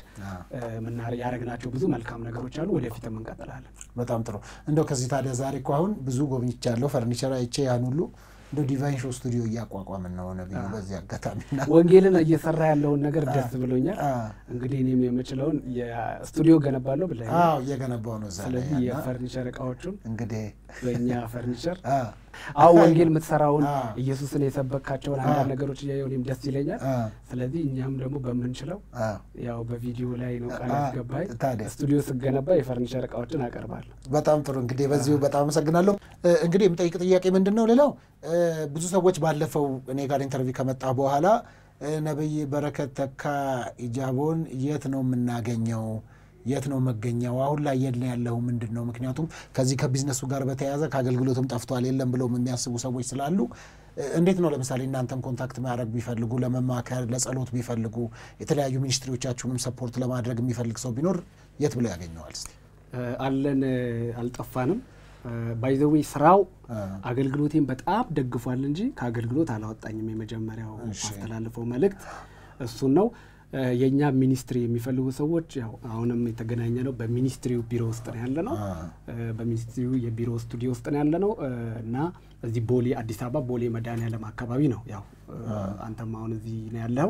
Speaker 3: ያደረግናቸው ብዙ መልካም ነገሮች አሉ። ወደፊትም እንቀጥላለን።
Speaker 2: በጣም ጥሩ። እንደው ከዚህ ታዲያ ዛሬ እኮ አሁን ብዙ ጎብኝቻለሁ፣ ፈርኒቸር አይቼ ያን ሁሉ እንደው ዲቫይን ሾው ስቱዲዮ እያቋቋምን ነው ነብዩ። በዚህ አጋጣሚና
Speaker 3: ወንጌልን እየሰራ ያለውን ነገር ደስ ብሎኛል። እንግዲህ እኔም የምችለውን የስቱዲዮ ገነባለሁ ብለህ
Speaker 2: እየገነባው ነው ዛሬ።
Speaker 3: ስለዚህ የፈርኒቸር እቃዎቹን
Speaker 2: እንግዲህ
Speaker 3: በእኛ ፈርኒቸር ወንጌል የምትሰራውን ኢየሱስን የሰበካቸውን አንዳንድ ነገሮች እያየሁ እኔም ደስ ይለኛል። ስለዚህ እኛም ደግሞ በምንችለው ያው በቪዲዮ ላይ ነው ቃል ያስገባኝ ስቱዲዮ ስገነባ የፈርኒቸር እቃዎችን አቀርባለሁ።
Speaker 2: በጣም ጥሩ። እንግዲህ በዚሁ በጣም አመሰግናለሁ። እንግዲህ የምጠይቅ ጥያቄ ምንድነው ሌላው ብዙ ሰዎች ባለፈው እኔ ጋር ኢንተርቪው ከመጣ በኋላ ነብይ በረከት ተካ ኢጃቦን የት ነው የምናገኘው? የት ነው መገኛው? አሁን ላይ የለ ያለው ምንድነው? ምክንያቱም ከዚህ ከቢዝነሱ ጋር በተያያዘ ከአገልግሎትም ጠፍቷል የለም ብለው የሚያስቡ ሰዎች ስላሉ እንዴት ነው ለምሳሌ እናንተን ኮንታክት ማድረግ ቢፈልጉ ለመማከር ለጸሎት ቢፈልጉ የተለያዩ ሚኒስትሪዎቻችሁንም ሰፖርት ለማድረግ የሚፈልግ ሰው ቢኖር የት ብለው ያገኘዋል? እስቲ
Speaker 3: አለን አልጠፋንም። ባይ ዘ ዌይ ስራው አገልግሎቴን በጣም ደግፏል እንጂ ከአገልግሎት አላወጣኝም። የመጀመሪያው አስተላልፈው መልእክት እሱን ነው። የኛ ሚኒስትሪ የሚፈልጉ ሰዎች ያው አሁንም የተገናኘ ነው በሚኒስትሪው ቢሮ ውስጥ ነው ያለነው። በሚኒስትሪው የቢሮ ስቱዲዮ ውስጥ ነው ያለነው እና እዚህ ቦሌ አዲስ አበባ ቦሌ መድኃኔዓለም አካባቢ ነው ያው አንተም አሁን እዚህ ነው ያለው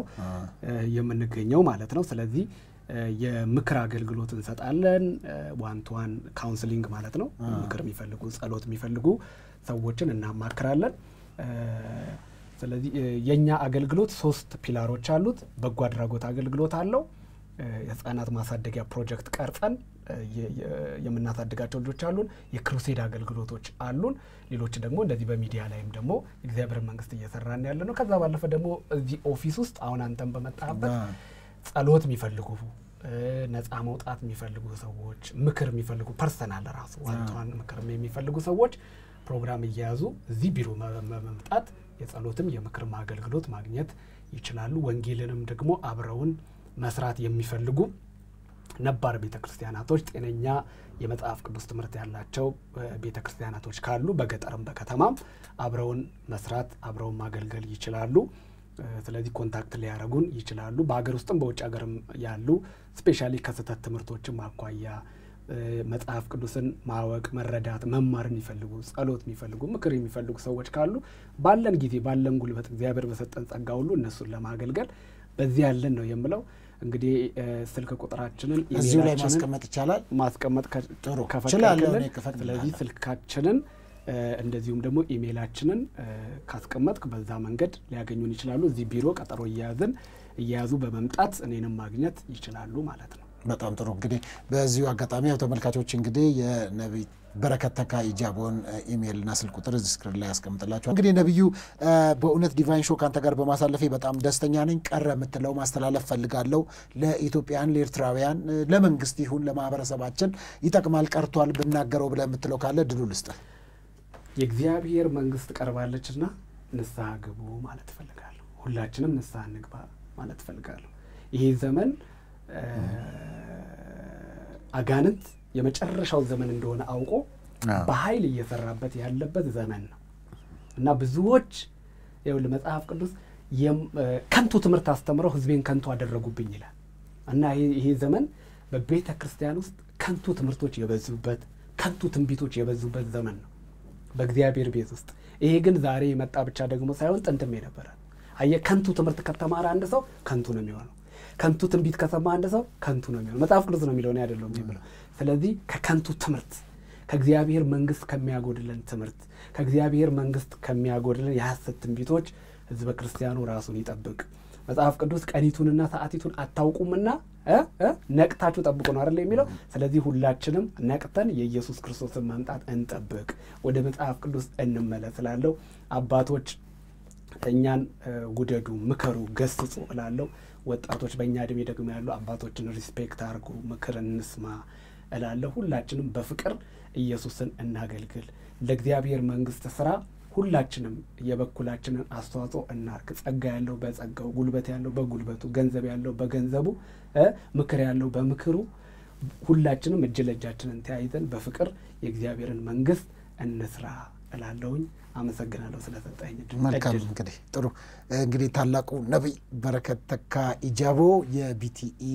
Speaker 3: የምንገኘው ማለት ነው። ስለዚህ የምክር አገልግሎት እንሰጣለን። ዋን ቱ ዋን ካውንስሊንግ ማለት ነው። ምክር የሚፈልጉ ጸሎት የሚፈልጉ ሰዎችን እናማክራለን። ስለዚህ የኛ አገልግሎት 3 ፒላሮች አሉት። በጎ አድራጎት አገልግሎት አለው። የህፃናት ማሳደጊያ ፕሮጀክት ቀርጸን የምናሳድጋቸው ልጆች አሉን። የክሩሴድ አገልግሎቶች አሉን። ሌሎች ደግሞ እንደዚህ በሚዲያ ላይም ደግሞ እግዚአብሔር መንግስት እየሰራን ያለ ነው። ከዛ ባለፈ ደግሞ እዚህ ኦፊስ ውስጥ አሁን አንተም በመጣበት ጸሎት የሚፈልጉ ነፃ መውጣት የሚፈልጉ ሰዎች ምክር የሚፈልጉ ፐርሰናል ራሱ ዋንቷን ምክር የሚፈልጉ ሰዎች ፕሮግራም እየያዙ እዚህ ቢሮ መምጣት የጸሎትም የምክር አገልግሎት ማግኘት ይችላሉ። ወንጌልንም ደግሞ አብረውን መስራት የሚፈልጉ ነባር ቤተክርስቲያናቶች ጤነኛ የመጽሐፍ ቅዱስ ትምህርት ያላቸው ቤተክርስቲያናቶች ካሉ በገጠርም በከተማም አብረውን መስራት አብረውን ማገልገል ይችላሉ። ስለዚህ ኮንታክት ሊያረጉን ይችላሉ። በአገር ውስጥም በውጭ ሀገርም ያሉ ስፔሻሊ ከስህተት ትምህርቶችም አኳያ መጽሐፍ ቅዱስን ማወቅ መረዳት መማር የሚፈልጉ ጸሎት የሚፈልጉ ምክር የሚፈልጉ ሰዎች ካሉ ባለን ጊዜ ባለን ጉልበት እግዚአብሔር በሰጠን ጸጋ ሁሉ እነሱን ለማገልገል በዚህ ያለን ነው የምለው። እንግዲህ ስልክ ቁጥራችንን
Speaker 2: እዚሁ ላይ ማስቀመጥ ይቻላል
Speaker 3: ማስቀመጥ
Speaker 2: ከፈቀደልን
Speaker 3: ስለዚህ ስልካችንን እንደዚሁም ደግሞ ኢሜይላችንን ካስቀመጥክ በዛ መንገድ ሊያገኙን ይችላሉ እዚህ ቢሮ ቀጠሮ እያያዙ በመምጣት እኔንም ማግኘት ይችላሉ ማለት ነው
Speaker 2: በጣም ጥሩ እንግዲህ በዚሁ አጋጣሚ ተመልካቾች እንግዲህ የነብይ በረከት ተካ ኢጃቦን ኢሜይል እና ስልክ ቁጥር ስክሪን ላይ ያስቀምጥላችኋል እንግዲህ ነብዩ በእውነት ዲቫይን ሾው ካንተ ጋር በማሳለፌ በጣም ደስተኛ ነኝ ቀረ የምትለው ማስተላለፍ ፈልጋለሁ ለኢትዮጵያን ለኤርትራውያን ለመንግስት ይሁን ለማህበረሰባችን ይጠቅማል ቀርቷል ብናገረው ብለ የምትለው ካለ ድሉ ልስጥ
Speaker 3: የእግዚአብሔር መንግስት ቀርባለችና ንስሐ ግቡ ማለት ፈልጋለሁ ሁላችንም ንስሐ እንግባ ማለት ፈልጋለሁ ይሄ ዘመን አጋንንት የመጨረሻው ዘመን እንደሆነ አውቆ በኃይል እየሰራበት ያለበት ዘመን ነው እና ብዙዎች ይኸውልህ መጽሐፍ ቅዱስ ከንቱ ትምህርት አስተምረው ህዝቤን ከንቱ አደረጉብኝ ይላል እና ይሄ ዘመን በቤተ ክርስቲያን ውስጥ ከንቱ ትምህርቶች የበዙበት ከንቱ ትንቢቶች የበዙበት ዘመን ነው በእግዚአብሔር ቤት ውስጥ ይሄ ግን ዛሬ የመጣ ብቻ ደግሞ ሳይሆን ጥንትም የነበረ አየ ከንቱ ትምህርት ከተማረ አንድ ሰው ከንቱ ነው የሚሆነው ከንቱ ትንቢት ከሰማ አንድ ሰው ከንቱ ነው የሚሆነው መጽሐፍ ቅዱስ ነው የሚለው ነው አይደለም የሚለው ስለዚህ ከከንቱ ትምህርት ከእግዚአብሔር መንግስት ከሚያጎድለን ትምህርት ከእግዚአብሔር መንግስት ከሚያጎድለን የሐሰት ትንቢቶች ህዝበ ክርስቲያኑ ራሱን ይጠብቅ መጽሐፍ ቅዱስ ቀኒቱንና ሰዓቲቱን አታውቁምና ነቅታችሁ ጠብቁ ነው አይደል የሚለው ስለዚህ ሁላችንም ነቅተን የኢየሱስ ክርስቶስን መምጣት እንጠብቅ ወደ መጽሐፍ ቅዱስ እንመለስላለው አባቶች እኛን ውደዱ ምከሩ ገስጹ እላለሁ ወጣቶች በእኛ እድሜ ደግሞ ያሉ አባቶችን ሪስፔክት አድርጉ ምክር እንስማ እላለሁ ሁላችንም በፍቅር ኢየሱስን እናገልግል ለእግዚአብሔር መንግስት ስራ ሁላችንም የበኩላችንን አስተዋጽኦ እናርግ ጸጋ ያለው በጸጋው ጉልበት ያለው በጉልበቱ ገንዘብ ያለው በገንዘቡ ምክር ያለው በምክሩ ሁላችንም እጅ ለእጃችንን ተያይዘን በፍቅር የእግዚአብሔርን መንግስት እንስራ እላለሁኝ አመሰግናለሁ ስለሰጣኝ
Speaker 2: መልካም እንግዲህ ጥሩ እንግዲህ ታላቁ ነብይ በረከት ተካ ኢጃቦ የቢቲኢ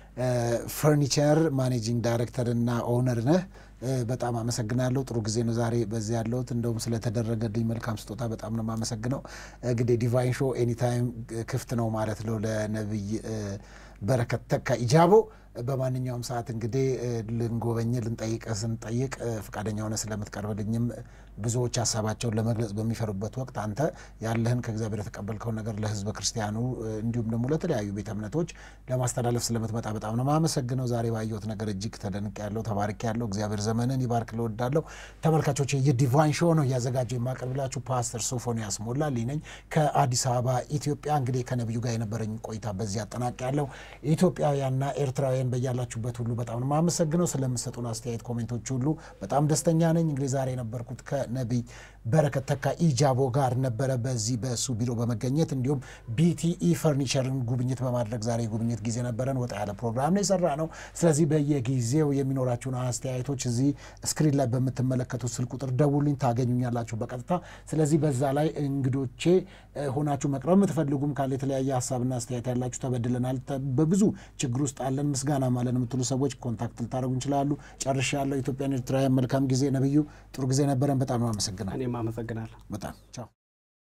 Speaker 2: ፈርኒቸር ማኔጂንግ ዳይሬክተር እና ኦነር ነህ በጣም አመሰግናለሁ ጥሩ ጊዜ ነው ዛሬ በዚህ ያለውት እንደውም ስለተደረገልኝ መልካም ስጦታ በጣም ነው ማመሰግነው እንግዲህ ዲቫይን ሾው ኤኒ ታይም ክፍት ነው ማለት ነው ለነብይ በረከት ተካ ኢጃቦ በማንኛውም ሰዓት እንግዲህ ልንጎበኝ ስንጠይቅ ፍቃደኛ ሆነ ስለምትቀርብልኝም ብዙዎች ሐሳባቸውን ለመግለጽ በሚፈሩበት ወቅት አንተ ያለህን ከእግዚአብሔር የተቀበልከው ነገር ለህዝበ ክርስቲያኑ እንዲሁም ደግሞ ለተለያዩ ቤተ እምነቶች ለማስተላለፍ ስለምትመጣ በጣም ነው ማመሰግነው ዛሬ ባየሁት ነገር እጅግ ተደንቄያለሁ ተባርኬያለሁ እግዚአብሔር ዘመንን ይባርክ ለወዳለው ተመልካቾች የዲቫይን ሾው ነው ያዘጋጀው የማቀርብላችሁ ፓስተር ሶፎንያስ ሞላልኝ ነኝ ከአዲስ አበባ ኢትዮጵያ እንግዲህ ከነብዩ ጋር የነበረኝ ቆይታ በዚህ አጠናቅቄያለሁ ኢትዮጵያውያንና ኤርትራውያን በያላችሁበት ሁሉ በጣም ነው ማመሰግነው ስለምትሰጡን አስተያየት ኮሜንቶች ሁሉ በጣም ደስተኛ ነኝ እንግዲህ ዛሬ የነበርኩት ከነብይ በረከት ተካ ኢጃቦ ጋር ነበረ በዚህ በሱ ቢሮ በመገኘት እንዲሁም ቢቲኢ ፈርኒቸርን ጉብኝት በማድረግ ዛሬ ጉብኝት ጊዜ ነበረን ወጣ ያለ ፕሮግራም ነው የሰራ ነው ስለዚህ በየጊዜው የሚኖራችሁን አስተያየቶች እዚህ ስክሪን ላይ በምትመለከቱት ስልክ ቁጥር ደውሉኝ ታገኙኛላችሁ በቀጥታ ስለዚህ በዛ ላይ እንግዶቼ ሆናችሁ መቅረብ የምትፈልጉም ካለ የተለያየ ሐሳብና አስተያየት ያላችሁ ተበድለናል በብዙ ችግር ውስጥ አለን ምስጋና ማለት የምትሉ ሰዎች ኮንታክት ልታደርጉ ይችላሉ ጨርሻለሁ ኢትዮጵያን ኤርትራውያን መልካም ጊዜ ነብዩ ጥሩ ጊዜ ነበረን በጣም አመሰግናለሁ
Speaker 3: እኔም አመሰግናለሁ
Speaker 2: በጣም ቻው